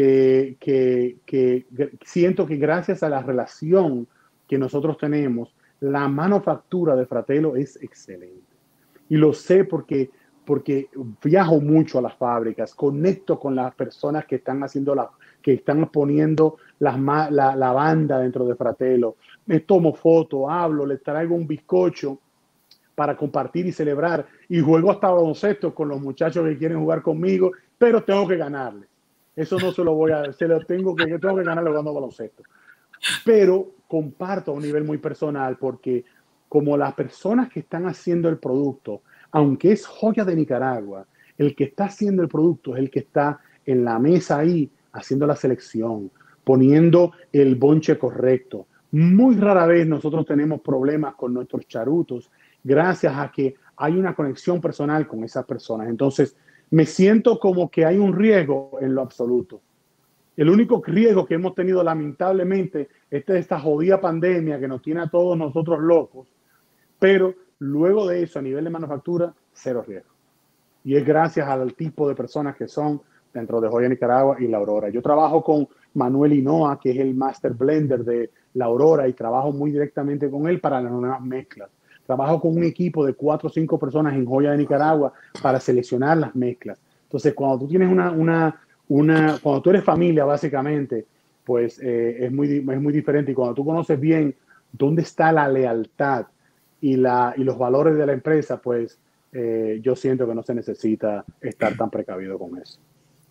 siento que gracias a la relación que nosotros tenemos, la manufactura de Fratello es excelente. Y lo sé porque viajo mucho a las fábricas, conecto con las personas que están poniendo la banda dentro de Fratello, me tomo fotos, hablo, les traigo un bizcocho para compartir y celebrar y juego hasta baloncesto con los muchachos que quieren jugar conmigo, pero tengo que ganarles. Eso no se lo voy a hacer, tengo que ganarle jugando baloncesto. Pero comparto a un nivel muy personal porque como las personas que están haciendo el producto, aunque es Joya de Nicaragua, el que está haciendo el producto es el que está en la mesa ahí haciendo la selección, poniendo el bonche correcto, muy rara vez nosotros tenemos problemas con nuestros charutos gracias a que hay una conexión personal con esas personas. Entonces, me siento como que hay un riesgo en lo absoluto. El único riesgo que hemos tenido lamentablemente es esta jodida pandemia que nos tiene a todos nosotros locos, pero luego de eso, a nivel de manufactura, cero riesgo. Y es gracias al tipo de personas que son dentro de Joya Nicaragua y La Aurora. Yo trabajo con Manuel Hinoa, que es el Master Blender de La Aurora, y trabajo muy directamente con él para las nuevas mezclas. Trabajo con un equipo de 4 o 5 personas en Joya de Nicaragua para seleccionar las mezclas. Entonces, cuando tú tienes cuando tú eres familia, básicamente, pues es muy diferente. Y cuando tú conoces bien dónde está la lealtad y los valores de la empresa, pues yo siento que no se necesita estar tan precavido con eso.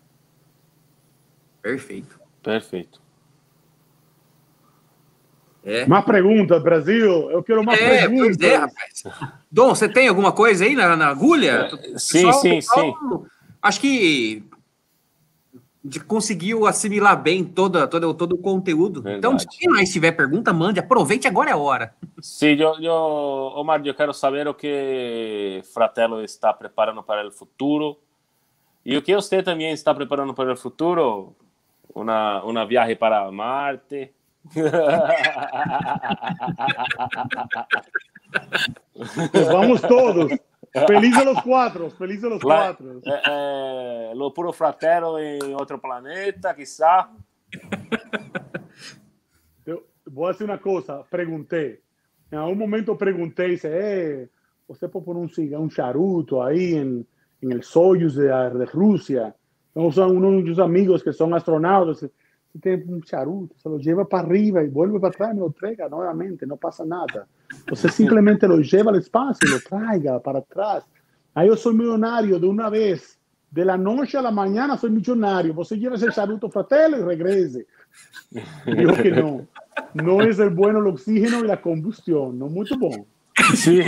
Perfeito. Perfeito. Más preguntas, Brasil. Eu quero mais perguntas. Pois é, rapaz. Dom, você tem alguma coisa aí na agulha? Sim. Acho que conseguiu assimilar bem todo o conteúdo. Verdade. Então, se quem mais tiver pergunta, mande. Aproveite, agora é a hora. Sim, Omar, eu quero saber o que Fratello está preparando para o futuro e o que você também está preparando para o futuro. Uma viagem para Marte. Pues vamos todos. Felices los cuatro. Lo puro Fratello en otro planeta, quizá. Voy a decir una cosa. Pregunté. En algún momento pregunté, dice, ¿usted puede poner un charuto ahí en el Soyuz de Rusia? Son unos de sus amigos que son astronautas. Tiene un charuto, se lo lleva para arriba y vuelve para atrás y me lo traiga nuevamente, no pasa nada. Entonces simplemente lo lleva al espacio y lo traiga para atrás. Ahí yo soy millonario de una vez, de la noche a la mañana soy millonario. Você lleva ese charuto Fratello y regrese. Digo que no es el bueno el oxígeno y la combustión, no mucho bueno. Sí.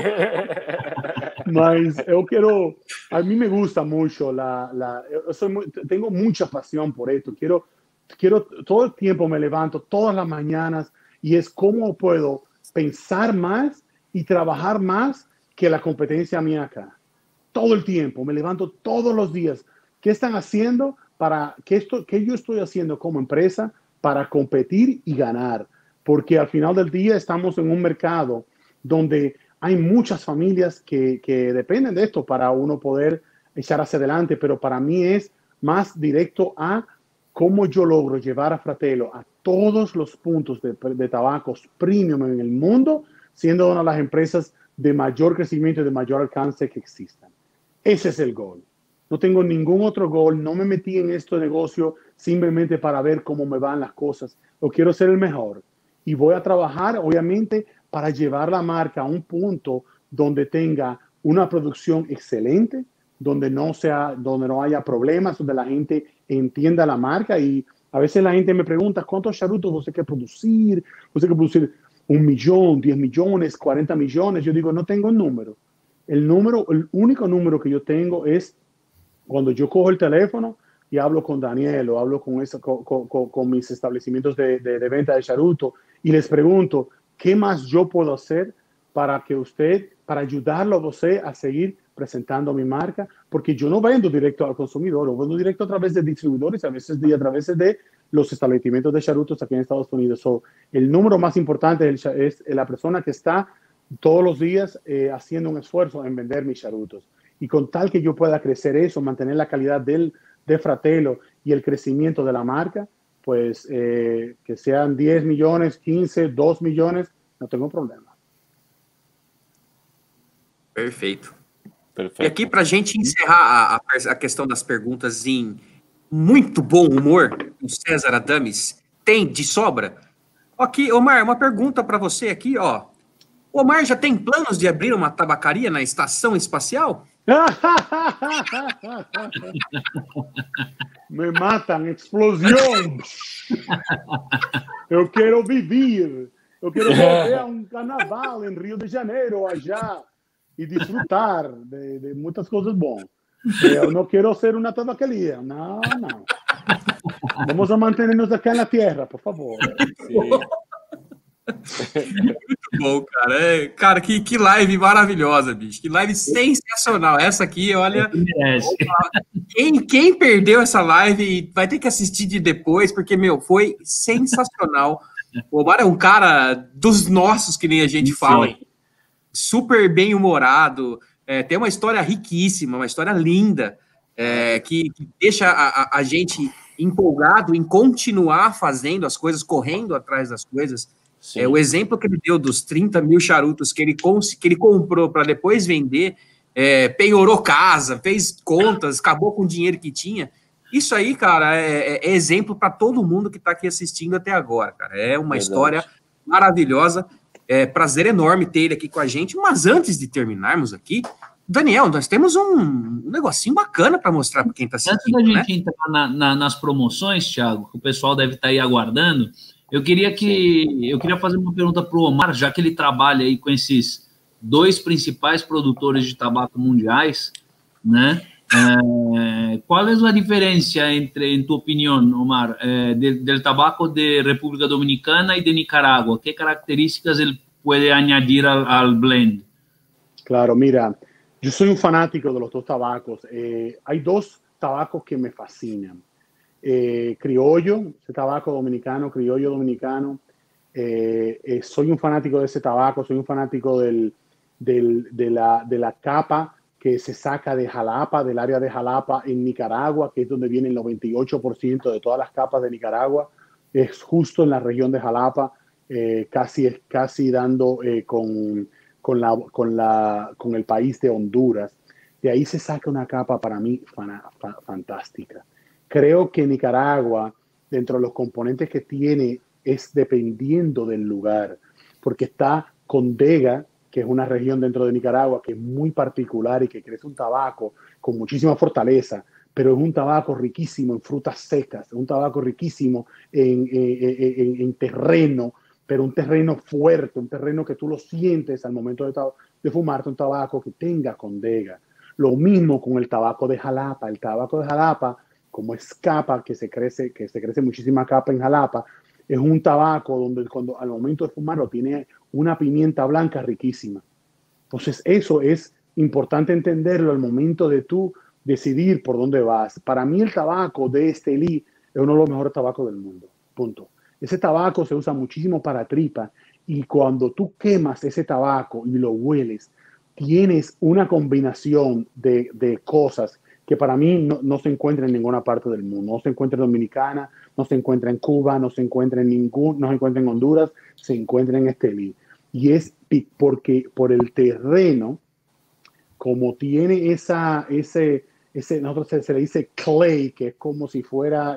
Mas a mí me gusta mucho tengo mucha pasión por esto. Quiero todo el tiempo me levanto, todas las mañanas, y es cómo puedo pensar más y trabajar más que la competencia mía acá. Todo el tiempo, me levanto todos los días. ¿Qué están haciendo qué yo estoy haciendo como empresa para competir y ganar? Porque al final del día estamos en un mercado donde hay muchas familias que dependen de esto para uno poder echar hacia adelante, pero para mí es más directo a cómo yo logro llevar a Fratello a todos los puntos de tabacos premium en el mundo, siendo una de las empresas de mayor crecimiento y de mayor alcance que existan. Ese es el gol. No tengo ningún otro gol. No me metí en este negocio simplemente para ver cómo me van las cosas. Yo quiero ser el mejor. Y voy a trabajar, obviamente, para llevar la marca a un punto donde tenga una producción excelente, donde no haya problemas, donde la gente entienda la marca. Y a veces la gente me pregunta, ¿cuántos charutos usted quiere producir? ¿Usted quiere producir 1 millón, 10 millones, 40 millones? Yo digo, no tengo un número. El único número que yo tengo es cuando yo cojo el teléfono y hablo con Daniel o hablo con mis establecimientos de venta de charuto y les pregunto, ¿qué más yo puedo hacer para ayudarlo a usted a seguir presentando mi marca? Porque yo no vendo directo al consumidor, lo vendo directo a través de distribuidores, a través de los establecimientos de charutos aquí en Estados Unidos. El número más importante es la persona que está todos los días haciendo un esfuerzo en vender mis charutos. Y con tal que yo pueda crecer eso, mantener la calidad de Fratello y el crecimiento de la marca, pues que sean 10 millones, 15, 2 millones, no tengo problema. Perfeito. Perfeito. E aqui, para a gente encerrar a questão das perguntas em muito bom humor, o César Adames tem de sobra. Aqui, Omar, uma pergunta para você aqui, ó. O Omar já tem planos de abrir uma tabacaria na estação espacial? Me matan, explosión. Yo quiero vivir. Yo quiero volver a un carnaval en Río de Janeiro allá y disfrutar de muchas cosas buenas. Yo no quiero ser una tabaquería. No. Vamos a mantenernos acá en la tierra, por favor. Sí. Muito bom, cara. Cara, que live maravilhosa, bicho. Que live sensacional. Essa aqui, olha. Quem perdeu essa live vai ter que assistir de depois, porque, meu, foi sensacional. O Omar é um cara dos nossos, que nem a gente fala. Super bem-humorado. Tem uma história riquíssima, uma história linda, que deixa a gente empolgado em continuar fazendo as coisas, correndo atrás das coisas. O exemplo que ele deu dos 30 mil charutos que ele comprou para depois vender, penhorou casa, fez contas, acabou com o dinheiro que tinha. Isso aí, cara, é exemplo para todo mundo que está aqui assistindo até agora, cara. É uma história maravilhosa. Prazer enorme ter ele aqui com a gente. Mas antes de terminarmos aqui, Daniel, nós temos um negocinho bacana para mostrar para quem está assistindo. Antes da gente entrar nas promoções, Thiago, que o pessoal deve estar aí aguardando, eu queria fazer uma pergunta para o Omar, já que ele trabalha aí com esses 2 principais produtores de tabaco mundiais, né? ¿Cuál es la diferencia en tu opinión, Omar, del tabaco de República Dominicana y de Nicaragua? ¿Qué características él puede añadir al blend? Claro, mira, yo soy un fanático de los 2 tabacos. Hay 2 tabacos que me fascinan. Criollo, ese tabaco dominicano, criollo dominicano. Soy un fanático de ese tabaco, soy un fanático de la capa que se saca de Jalapa, del área de Jalapa en Nicaragua, que es donde viene el 98% de todas las capas de Nicaragua. Es justo en la región de Jalapa, casi dando con el país de Honduras. De ahí se saca una capa para mí fantástica. Creo que Nicaragua, dentro de los componentes que tiene, es dependiendo del lugar, porque está Condega, que es una región dentro de Nicaragua que es muy particular y que crece un tabaco con muchísima fortaleza, pero es un tabaco riquísimo en frutas secas, es un tabaco riquísimo en terreno, pero un terreno fuerte, un terreno que tú lo sientes al momento de fumarte un tabaco que tenga Condega. Lo mismo con el tabaco de Jalapa. El tabaco de Jalapa, como es capa, que se crece muchísima capa en Jalapa, es un tabaco donde al momento de fumarlo tiene una pimienta blanca riquísima. Entonces eso es importante entenderlo al momento de tú decidir por dónde vas. Para mí el tabaco de Estelí es uno de los mejores tabacos del mundo, punto. Ese tabaco se usa muchísimo para tripa y cuando tú quemas ese tabaco y lo hueles, tienes una combinación de cosas que para mí no se encuentra en ninguna parte del mundo. No se encuentra en Dominicana, no se encuentra en Cuba, no se encuentra en Honduras, se encuentra en Estelí. Y es porque por el terreno, como tiene nosotros se le dice clay, que es como si fuera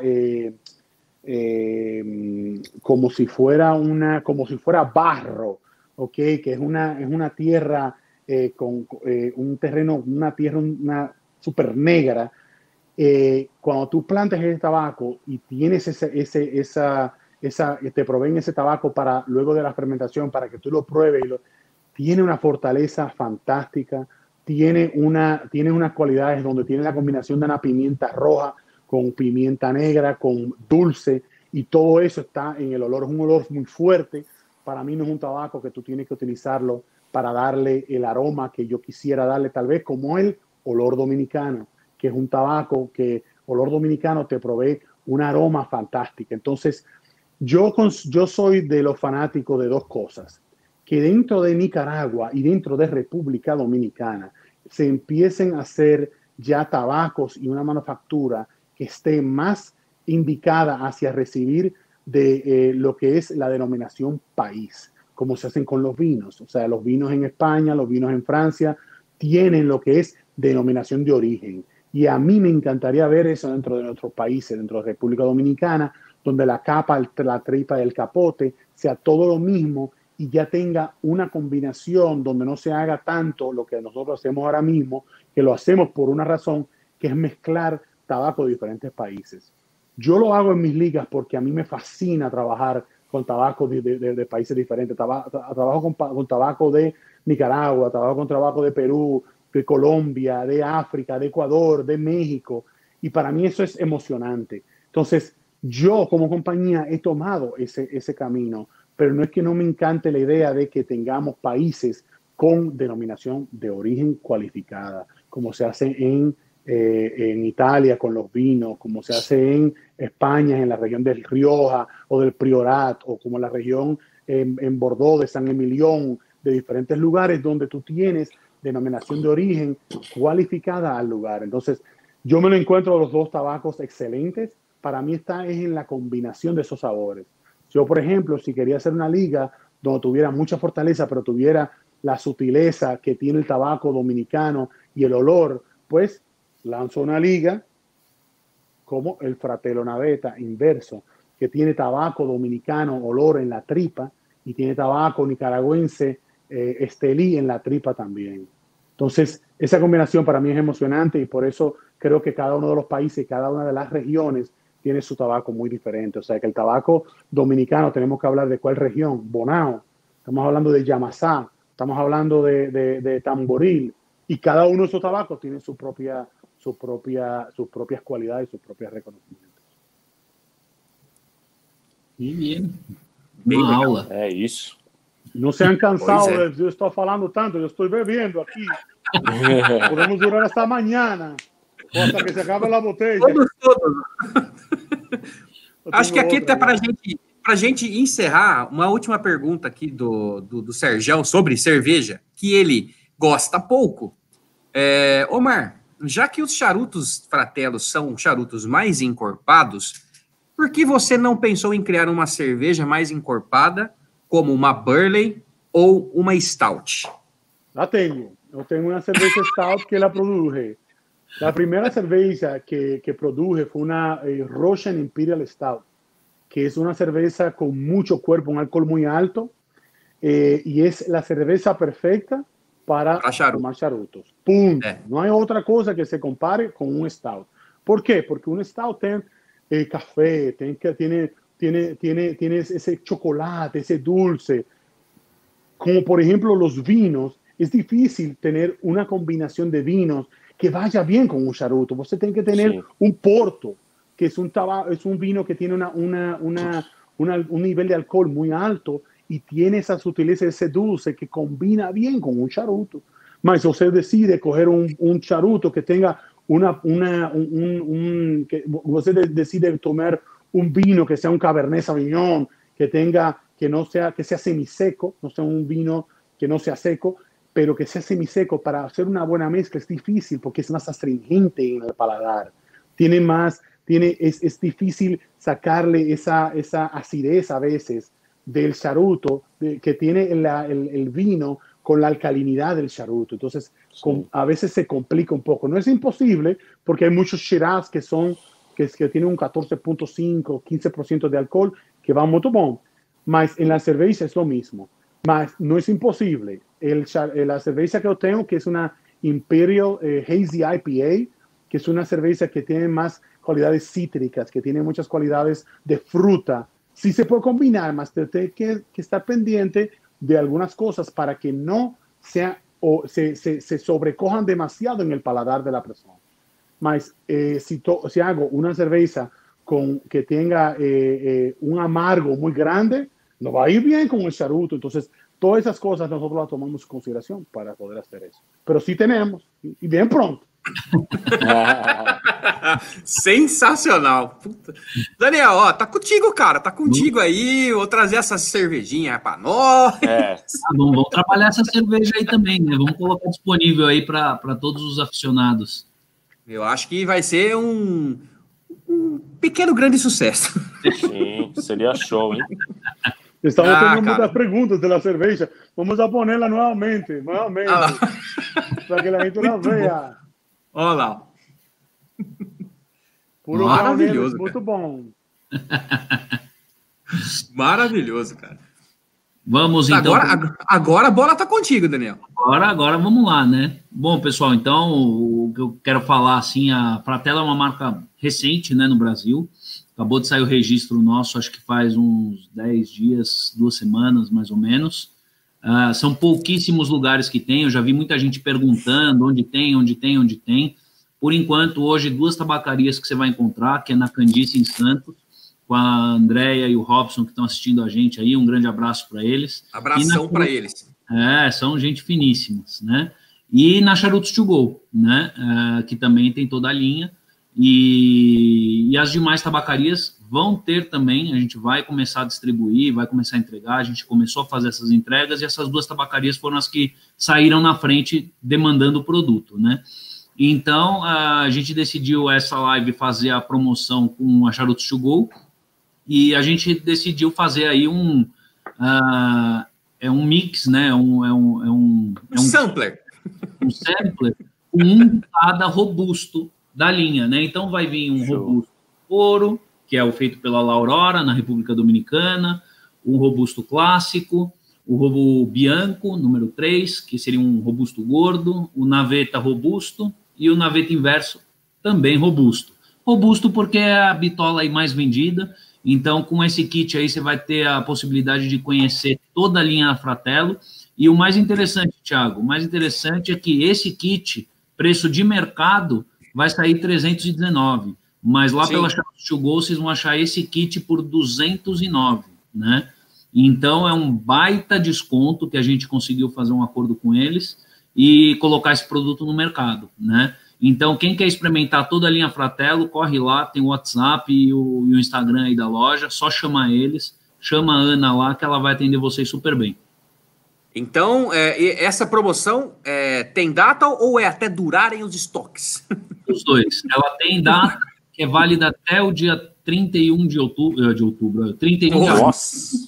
barro, ¿ok? Que es una tierra con un terreno, una súper negra. Cuando tú plantas ese tabaco y tienes te proveen ese tabaco para luego de la fermentación para que tú lo pruebes, tiene una fortaleza fantástica, tiene unas cualidades donde tiene la combinación de una pimienta roja con pimienta negra, con dulce, y todo eso está en el olor. Es un olor muy fuerte. Para mí no es un tabaco que tú tienes que utilizarlo para darle el aroma que yo quisiera darle, tal vez como el olor dominicano, que es un tabaco que olor dominicano te provee un aroma fantástico. Entonces, yo soy de los fanáticos de 2 cosas, que dentro de Nicaragua y dentro de República Dominicana se empiecen a hacer ya tabacos y una manufactura que esté más indicada hacia recibir de lo que es la denominación país, como se hacen con los vinos. O sea, los vinos en España, los vinos en Francia, tienen lo que es denominación de origen. Y a mí me encantaría ver eso dentro de nuestros países, dentro de República Dominicana, donde la capa, la tripa y el capote sea todo lo mismo y ya tenga una combinación donde no se haga tanto lo que nosotros hacemos ahora mismo, que lo hacemos por una razón, que es mezclar tabaco de diferentes países. Yo lo hago en mis ligas porque a mí me fascina trabajar con tabaco de países diferentes. Trabajo con tabaco de Nicaragua, trabajo con tabaco de Perú, de Colombia, de África, de Ecuador, de México. Y para mí eso es emocionante. Entonces, yo como compañía he tomado ese camino, pero no es que no me encante la idea de que tengamos países con denominación de origen cualificada, como se hace en Italia con los vinos, como se hace en España, en la región del Rioja o del Priorat, o como la región en Bordeaux, de San Emilión, de diferentes lugares donde tú tienes denominación de origen cualificada al lugar. Entonces, yo me lo encuentro los dos tabacos excelentes. Para mí está es en la combinación de esos sabores. Yo, por ejemplo, si quería hacer una liga donde tuviera mucha fortaleza, pero tuviera la sutileza que tiene el tabaco dominicano y el olor, pues lanzo una liga como el Fratello Navetta inverso, que tiene tabaco dominicano, olor en la tripa, y tiene tabaco nicaragüense, Estelí en la tripa también. Entonces, esa combinación para mí es emocionante y por eso creo que cada uno de los países, cada una de las regiones tiene su tabaco muy diferente. O sea, que el tabaco dominicano tenemos que hablar de cuál región. Bonao, estamos hablando de Yamasá, estamos hablando de Tamboril, y cada uno de esos tabacos tiene sus propias cualidades y sus propios reconocimientos. Y bien. Uma aula. É isso. No se han cansado de yo estar falando tanto, yo estoy bebiendo aquí. Podemos durar hasta mañana o hasta que se acabe la botella. Todos. Acho que aqui até para a gente encerrar, uma última pergunta aqui do Serjão sobre cerveja, que ele gosta pouco. Omar, já que os charutos Fratellos são charutos mais encorpados, por que você não pensou em criar uma cerveja mais encorpada, como uma Burley ou uma Stout? La tengo. Yo tengo una cerveza Stout que la produje. La primera cerveza que produje fue una Russian Imperial Stout, que es una cerveza con mucho cuerpo, un alcohol muy alto, y es la cerveza perfecta para tomar charutos. Punto. No hay otra cosa que se compare con un Stout. ¿Por qué? Porque un Stout tiene café, tiene ese chocolate, ese dulce. Como por ejemplo los vinos, es difícil tener una combinación de vinos que vaya bien con un charuto. Usted tiene que tener un Porto, que es un vino que tiene un nivel de alcohol muy alto y tiene esa sutileza, ese dulce que combina bien con un charuto. Mas si usted decide coger un charuto que tenga que usted decide tomar un vino que sea un Cabernet Sauvignon, que sea semiseco, no sea un vino que no sea seco, pero que sea semiseco, para hacer una buena mezcla es difícil porque es más astringente en el paladar. Es difícil sacarle esa acidez a veces del charuto que tiene el vino con la alcalinidad del charuto. Entonces, a veces se complica un poco. No es imposible porque hay muchos Shiraz que tienen un 14.5, 15% de alcohol que van muy bien. Mas en la cerveza es lo mismo. Mas no es imposible. La cerveza que yo tengo, que es una Imperial Hazy IPA, que es una cerveza que tiene más cualidades cítricas, que tiene muchas cualidades de fruta. Sí se puede combinar, mas tiene que estar pendiente de algunas cosas para que no se sobrecojan demasiado en el paladar de la persona. Mas si hago una cerveza que tenga un amargo muy grande, no va a ir bien con el charuto. Entonces, todas esas cosas nosotros las tomamos en consideración para poder hacer eso. Pero sí tenemos, y bien pronto. Sensacional. Puta. Daniel, ó, tá contigo, cara. Tá contigo aí. Vou trazer essa cervejinha pra nós. Vamos trabalhar essa cerveja aí também, né? Vamos colocar disponível aí para todos os aficionados. Eu acho que vai ser um pequeno grande sucesso. Sim, seria show, hein? Estamos teniendo muchas preguntas de la cerveza. Vamos a ponerla nuevamente, para que la gente la vea. Olha lá. Puro maravilhoso, muito bom. Maravilhoso, cara. Vamos então. Agora a bola tá contigo, Daniel. Agora vamos lá, né? Bom, pessoal, então o que eu quero falar assim, a Fratello é uma marca recente, né, no Brasil. Acabou de sair o registro nosso, acho que faz uns 10 dias, 2 semanas, mais ou menos. São pouquíssimos lugares que tem, eu já vi muita gente perguntando onde tem. Por enquanto, hoje, 2 tabacarias que você vai encontrar, que é na Candice, em Santos, com a Andrea e o Robson que estão assistindo a gente aí, um grande abraço para eles. Abração para eles. São gente finíssimas, né? E na Charutos to Go, né? Que também tem toda a linha. E as demais tabacarias vão ter também, a gente vai começar a distribuir, vai começar a entregar, a gente começou a fazer essas entregas e essas 2 tabacarias foram as que saíram na frente demandando o produto, né? Então, a gente decidiu essa live fazer a promoção com a Charutos to Go e a gente decidiu fazer aí um mix, né? Um sampler. Um sampler com um de cada robusto da linha, né? Então vai vir um robusto ouro, que é o feito pela La Aurora, na República Dominicana, um robusto clássico, o robo bianco, número 3, que seria um robusto gordo, o naveta robusto e o naveta inverso, também robusto. Robusto porque é a bitola aí mais vendida, então com esse kit aí você vai ter a possibilidade de conhecer toda a linha Fratello, e o mais interessante, Thiago, o mais interessante é que esse kit, preço de mercado, vai sair 319, mas lá pela Charutos to Go vocês vão achar esse kit por 209, né? Então é um baita desconto que a gente conseguiu fazer um acordo com eles e colocar esse produto no mercado, né? Então quem quer experimentar toda a linha Fratello, corre lá, tem o WhatsApp e o Instagram aí da loja, só chamar eles, chama a Ana lá que ela vai atender vocês super bem. Então, essa promoção tem data ou é até durarem os estoques? Os dois. Ela tem data que é válida até o dia 31 de outubro. 31 de agosto.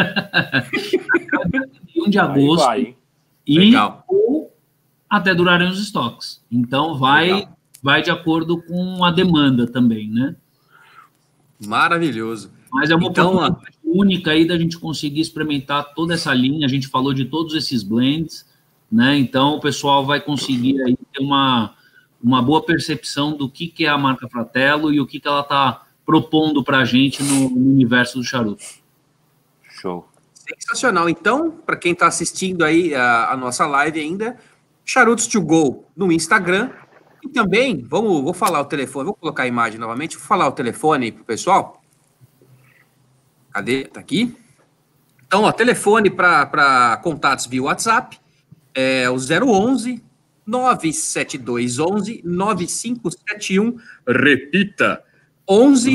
31 de agosto. Ou até durarem os estoques. Então, vai de acordo com a demanda também, né? Maravilhoso. Mas é uma oportunidade única aí da gente conseguir experimentar toda essa linha. A gente falou de todos esses blends, né? Então, o pessoal vai conseguir aí ter uma boa percepção do que é a marca Fratello e o que ela está propondo para a gente no universo do charuto. Show. Sensacional. Então, para quem está assistindo aí a nossa live ainda, Charutos to Go no Instagram. E também, vou falar o telefone, vou colocar a imagem novamente, vou falar o telefone aí para o pessoal. Cadê? Tá aqui. Então, ó, telefone para contatos via WhatsApp é o 011 97211 9571. Repita. 11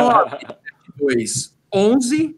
97211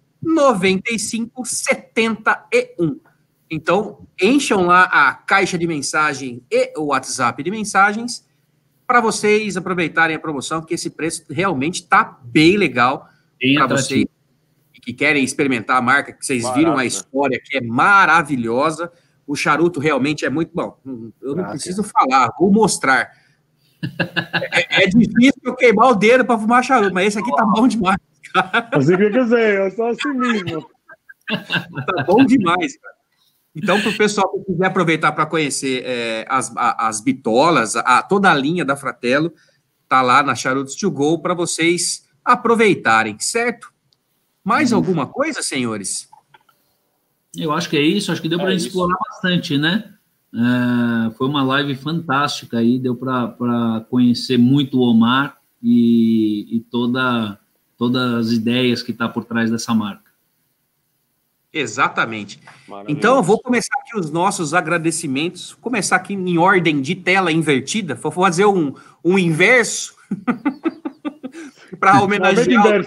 9571. Então, encham lá a caixa de mensagem e o WhatsApp de mensagens para vocês aproveitarem a promoção, que esse preço realmente está bem legal para vocês que querem experimentar a marca, que vocês viram a história, que é maravilhosa. O charuto realmente é muito bom. Eu não preciso falar, vou mostrar. É difícil eu queimar o dedo para fumar charuto, mas esse aqui tá bom demais, cara. Assim que eu quiser, eu sou assim mesmo. Tá bom demais, cara. Então, para o pessoal que quiser aproveitar para conhecer as bitolas, toda a linha da Fratello, tá lá na Charutos to Go para vocês aproveitarem, certo? Mais alguma coisa, senhores? Eu acho que é isso, acho que deu para a gente explorar bastante, né? Foi uma live fantástica aí, deu para conhecer muito o Omar e todas as ideias que tá por trás dessa marca. Exatamente. Então, eu vou começar aqui os nossos agradecimentos, vou começar aqui em ordem de tela invertida, vou fazer um inverso para homenagear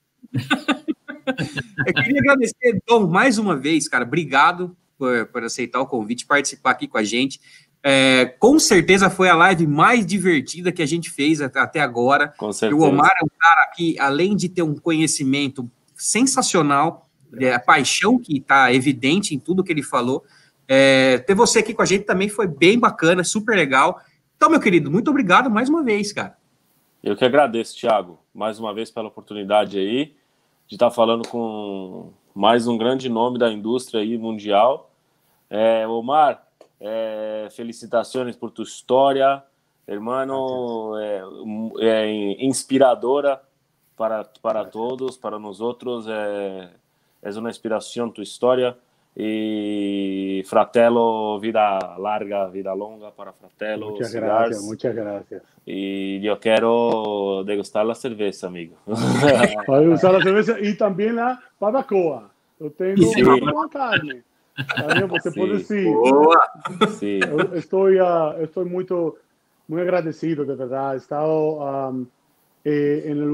Eu queria agradecer, Dom, mais uma vez, cara, obrigado por aceitar o convite, participar aqui com a gente. Com certeza foi a live mais divertida que a gente fez até agora. Com certeza. E o Omar é um cara que, além de ter um conhecimento sensacional, a paixão que está evidente em tudo que ele falou, ter você aqui com a gente também foi bem bacana, super legal. Então, meu querido, muito obrigado mais uma vez, cara. Eu que agradeço, Thiago, mais uma vez pela oportunidade aí de estar falando com mais um grande nome da indústria aí mundial. Omar, felicitações por tua história, hermano, inspiradora para todos, para nós outros, é uma inspiração tua história, Y Fratello, vida larga, vida longa para Fratello. Muchas gracias, muchas gracias. Y yo quiero degustar la cerveza, amigo. Para degustar la cerveza y también la barbacoa. Yo tengo una carne. También você pode decir. Sí. Estoy muy agradecido, de verdad. He estado en el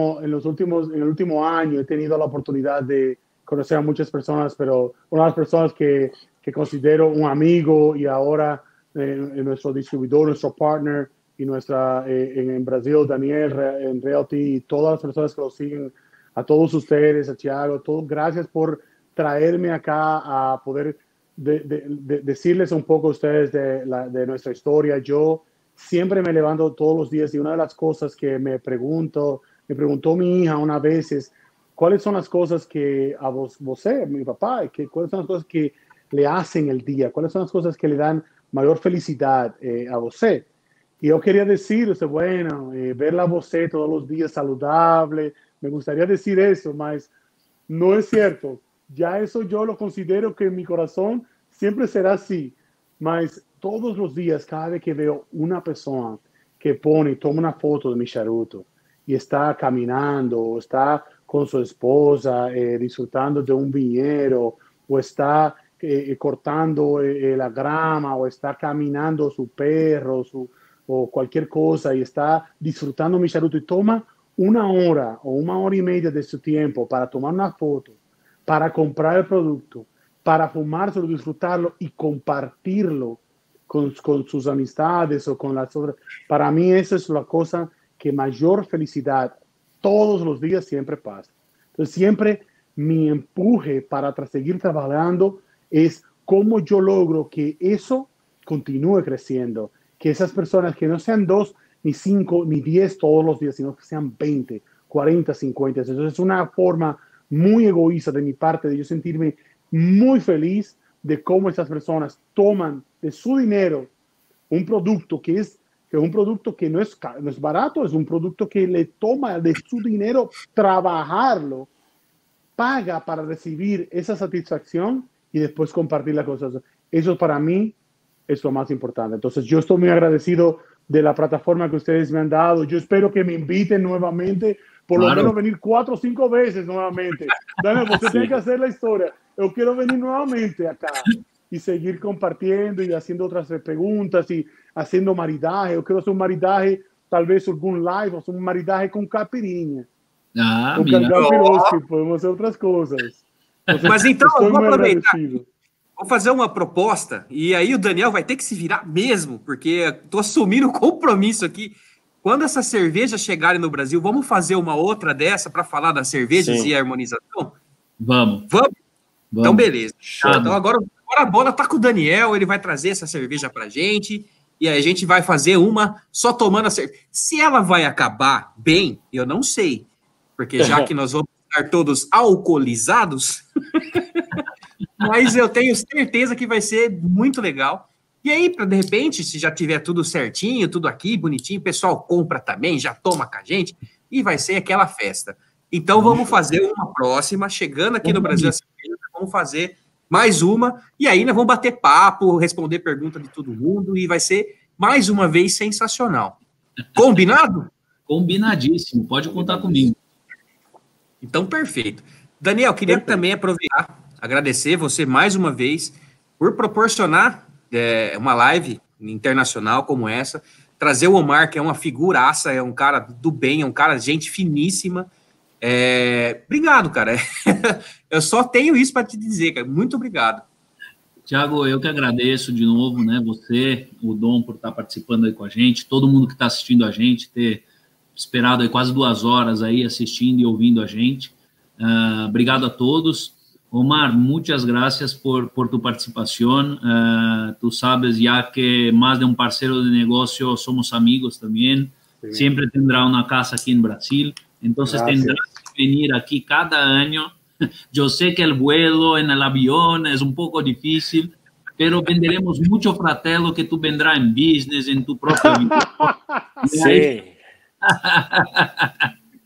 último año, he tenido la oportunidad de conocer a muchas personas, pero una de las personas que considero un amigo y ahora nuestro distribuidor, nuestro partner y en Brasil, Daniel, en Realty, y todas las personas que lo siguen, a todos ustedes, a Thiago, gracias por traerme acá a poder decirles un poco a ustedes de nuestra historia. Yo siempre me levanto todos los días y una de las cosas que me preguntó mi hija una vez es, ¿cuáles son las cosas que a vos, mi papá, cuáles son las cosas que le hacen el día? ¿Cuáles son las cosas que le dan mayor felicidad a vos? Y yo quería decir, bueno, verla a vos todos los días saludable, me gustaría decir eso, mas no es cierto. Ya eso yo lo considero que en mi corazón siempre será así, mas todos los días, cada vez que veo una persona que toma una foto de mi charuto y está caminando o está con su esposa disfrutando de un viñedo o está cortando la grama o está caminando su perro o cualquier cosa y está disfrutando mi charuto y toma 1 hora o 1 hora y media de su tiempo para tomar una foto, para comprar el producto, para fumárselo, disfrutarlo y compartirlo con sus amistades o con las otras. Para mí esa es la cosa que mayor felicidad todos los días siempre pasa. Entonces siempre mi empuje para seguir trabajando es cómo yo logro que eso continúe creciendo, que esas personas que no sean 2, ni 5, ni 10 todos los días, sino que sean 20, 40, 50. Entonces es una forma muy egoísta de mi parte de yo sentirme muy feliz de cómo esas personas toman de su dinero un producto que es un producto que no es barato, es un producto que le toma de su dinero trabajarlo, paga para recibir esa satisfacción y después compartir las cosas. Eso para mí es lo más importante. Entonces yo estoy muy agradecido de la plataforma que ustedes me han dado. Yo espero que me inviten nuevamente, por lo menos venir 4 o 5 veces nuevamente. Daniel, usted tiene que hacer la historia. Yo quiero venir nuevamente acá y seguir compartiendo y haciendo otras preguntas y haciendo maridaje. Yo quiero hacer un maridaje, tal vez algún live, o un maridaje con caipirinha. Com Capiroski, podemos hacer outras coisas. Mas então, vamos aproveitar. Vou fazer uma proposta, e aí o Daniel vai ter que se virar mesmo, porque estou assumindo o compromisso aqui. Quando essas cervejas chegarem no Brasil, vamos fazer uma outra dessa para falar das cervejas e harmonização? Vamos. Então, beleza. Então, agora a bola tá com o Daniel, ele vai trazer essa cerveja pra gente, e aí a gente vai fazer uma só tomando a cerveja. Se ela vai acabar bem, eu não sei, porque já que nós vamos estar todos alcoolizados, mas eu tenho certeza que vai ser muito legal. E aí, de repente, se já tiver tudo certinho, tudo aqui, bonitinho, o pessoal compra também, já toma com a gente, e vai ser aquela festa. Então, vamos fazer uma próxima, chegando aqui no Brasil, vamos fazer mais uma, e aí nós vamos bater papo, responder pergunta de todo mundo, e vai ser, mais uma vez, sensacional. Combinado? Combinadíssimo, pode contar comigo. Então, perfeito. Daniel, queria também aproveitar, agradecer você mais uma vez por proporcionar uma live internacional como essa, trazer o Omar, que é uma figuraça, é um cara do bem, é um cara, gente finíssima. Obrigado, cara. Eu só tenho isso para te dizer, cara. Muito obrigado. Thiago, eu que agradeço de novo, né? Você, o Dom, por estar participando aí com a gente, todo mundo que está assistindo a gente, ter esperado aí quase 2 horas aí assistindo e ouvindo a gente. Obrigado a todos. Omar, muchas gracias por tu participación. Tú sabes ya que más de un parcero de negocio, somos amigos también. Sí. Siempre tendrá una casa aquí en Brasil. Entonces tendrás que venir aquí cada año. Yo sé que el vuelo en el avión es un poco difícil, pero venderemos mucho Fratello que tú vendrás en business, en tu propio video. Sí.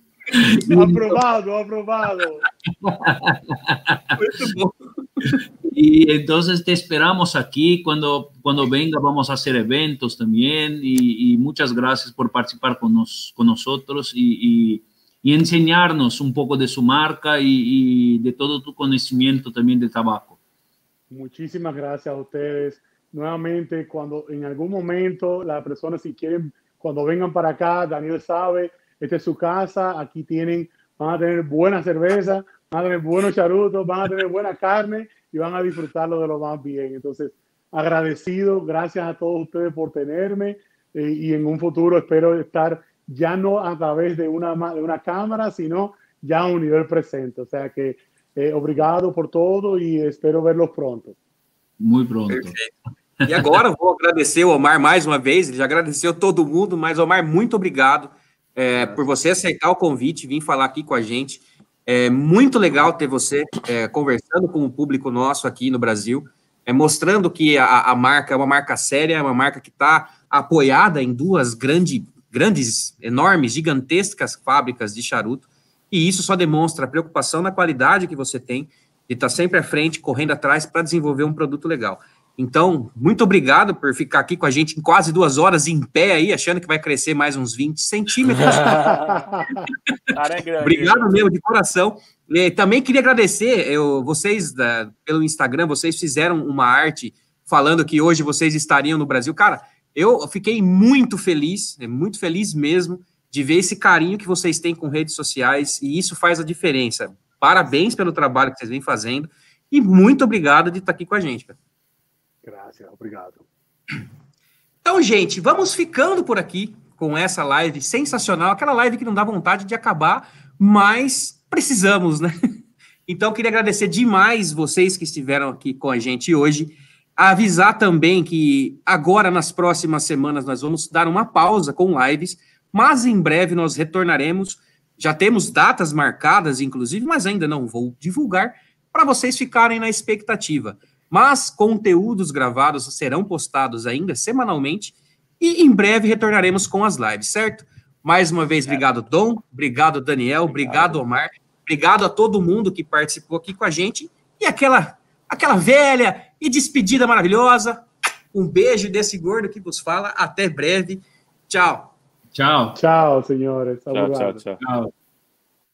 Aprovado. Y entonces te esperamos aquí. Cuando venga vamos a hacer eventos también. Y muchas gracias por participar con nosotros y enseñarnos un poco de su marca y de todo tu conocimiento también de tabaco. Muchísimas gracias a ustedes. Nuevamente, cuando en algún momento las personas, si quieren, cuando vengan para acá, Daniel sabe, esta es su casa, aquí van a tener buena cerveza, van a tener buenos charutos, van a tener buena carne y van a disfrutarlo de lo más bien. Entonces, agradecido, gracias a todos ustedes por tenerme y en un futuro espero estar ya no a través de una cámara, sino ya a un nivel presente. O sea que obrigado por todo e espero verlos pronto. Muito pronto. Perfeito. E agora eu vou agradecer o Omar mais uma vez, ele já agradeceu todo mundo, mas Omar, muito obrigado por você aceitar o convite, vir falar aqui com a gente. É muito legal ter você conversando com o público nosso aqui no Brasil, mostrando que a marca é uma marca séria, é uma marca que está apoiada em duas grandes, enormes, gigantescas fábricas de charuto, e isso só demonstra a preocupação na qualidade que você tem, de estar sempre à frente, correndo atrás para desenvolver um produto legal. Então, muito obrigado por ficar aqui com a gente em quase 2 horas em pé aí, achando que vai crescer mais uns 20 centímetros. Cara, é grande. Obrigado mesmo, de coração. E também queria agradecer, vocês, pelo Instagram, vocês fizeram uma arte falando que hoje vocês estariam no Brasil. Cara, eu fiquei muito feliz mesmo, de ver esse carinho que vocês têm com redes sociais, e isso faz a diferença. Parabéns pelo trabalho que vocês vêm fazendo, e muito obrigado de estar aqui com a gente, cara. Graças, obrigado. Então, gente, vamos ficando por aqui com essa live sensacional, aquela live que não dá vontade de acabar, mas precisamos, né? Então, queria agradecer demais vocês que estiveram aqui com a gente hoje, avisar também que agora, nas próximas semanas, nós vamos dar uma pausa com lives, mas em breve nós retornaremos. Já temos datas marcadas, inclusive, mas ainda não vou divulgar, para vocês ficarem na expectativa. Mas conteúdos gravados serão postados ainda semanalmente e em breve retornaremos com as lives, certo? Mais uma vez, obrigado, Dom, obrigado, Daniel, obrigado, Omar, obrigado a todo mundo que participou aqui com a gente e aquela velha e despedida maravilhosa. Um beijo desse gordo que vos fala. Até breve. Tchau. Tchau. Tchau, senhores. Tchau, tchau, tchau. Tchau.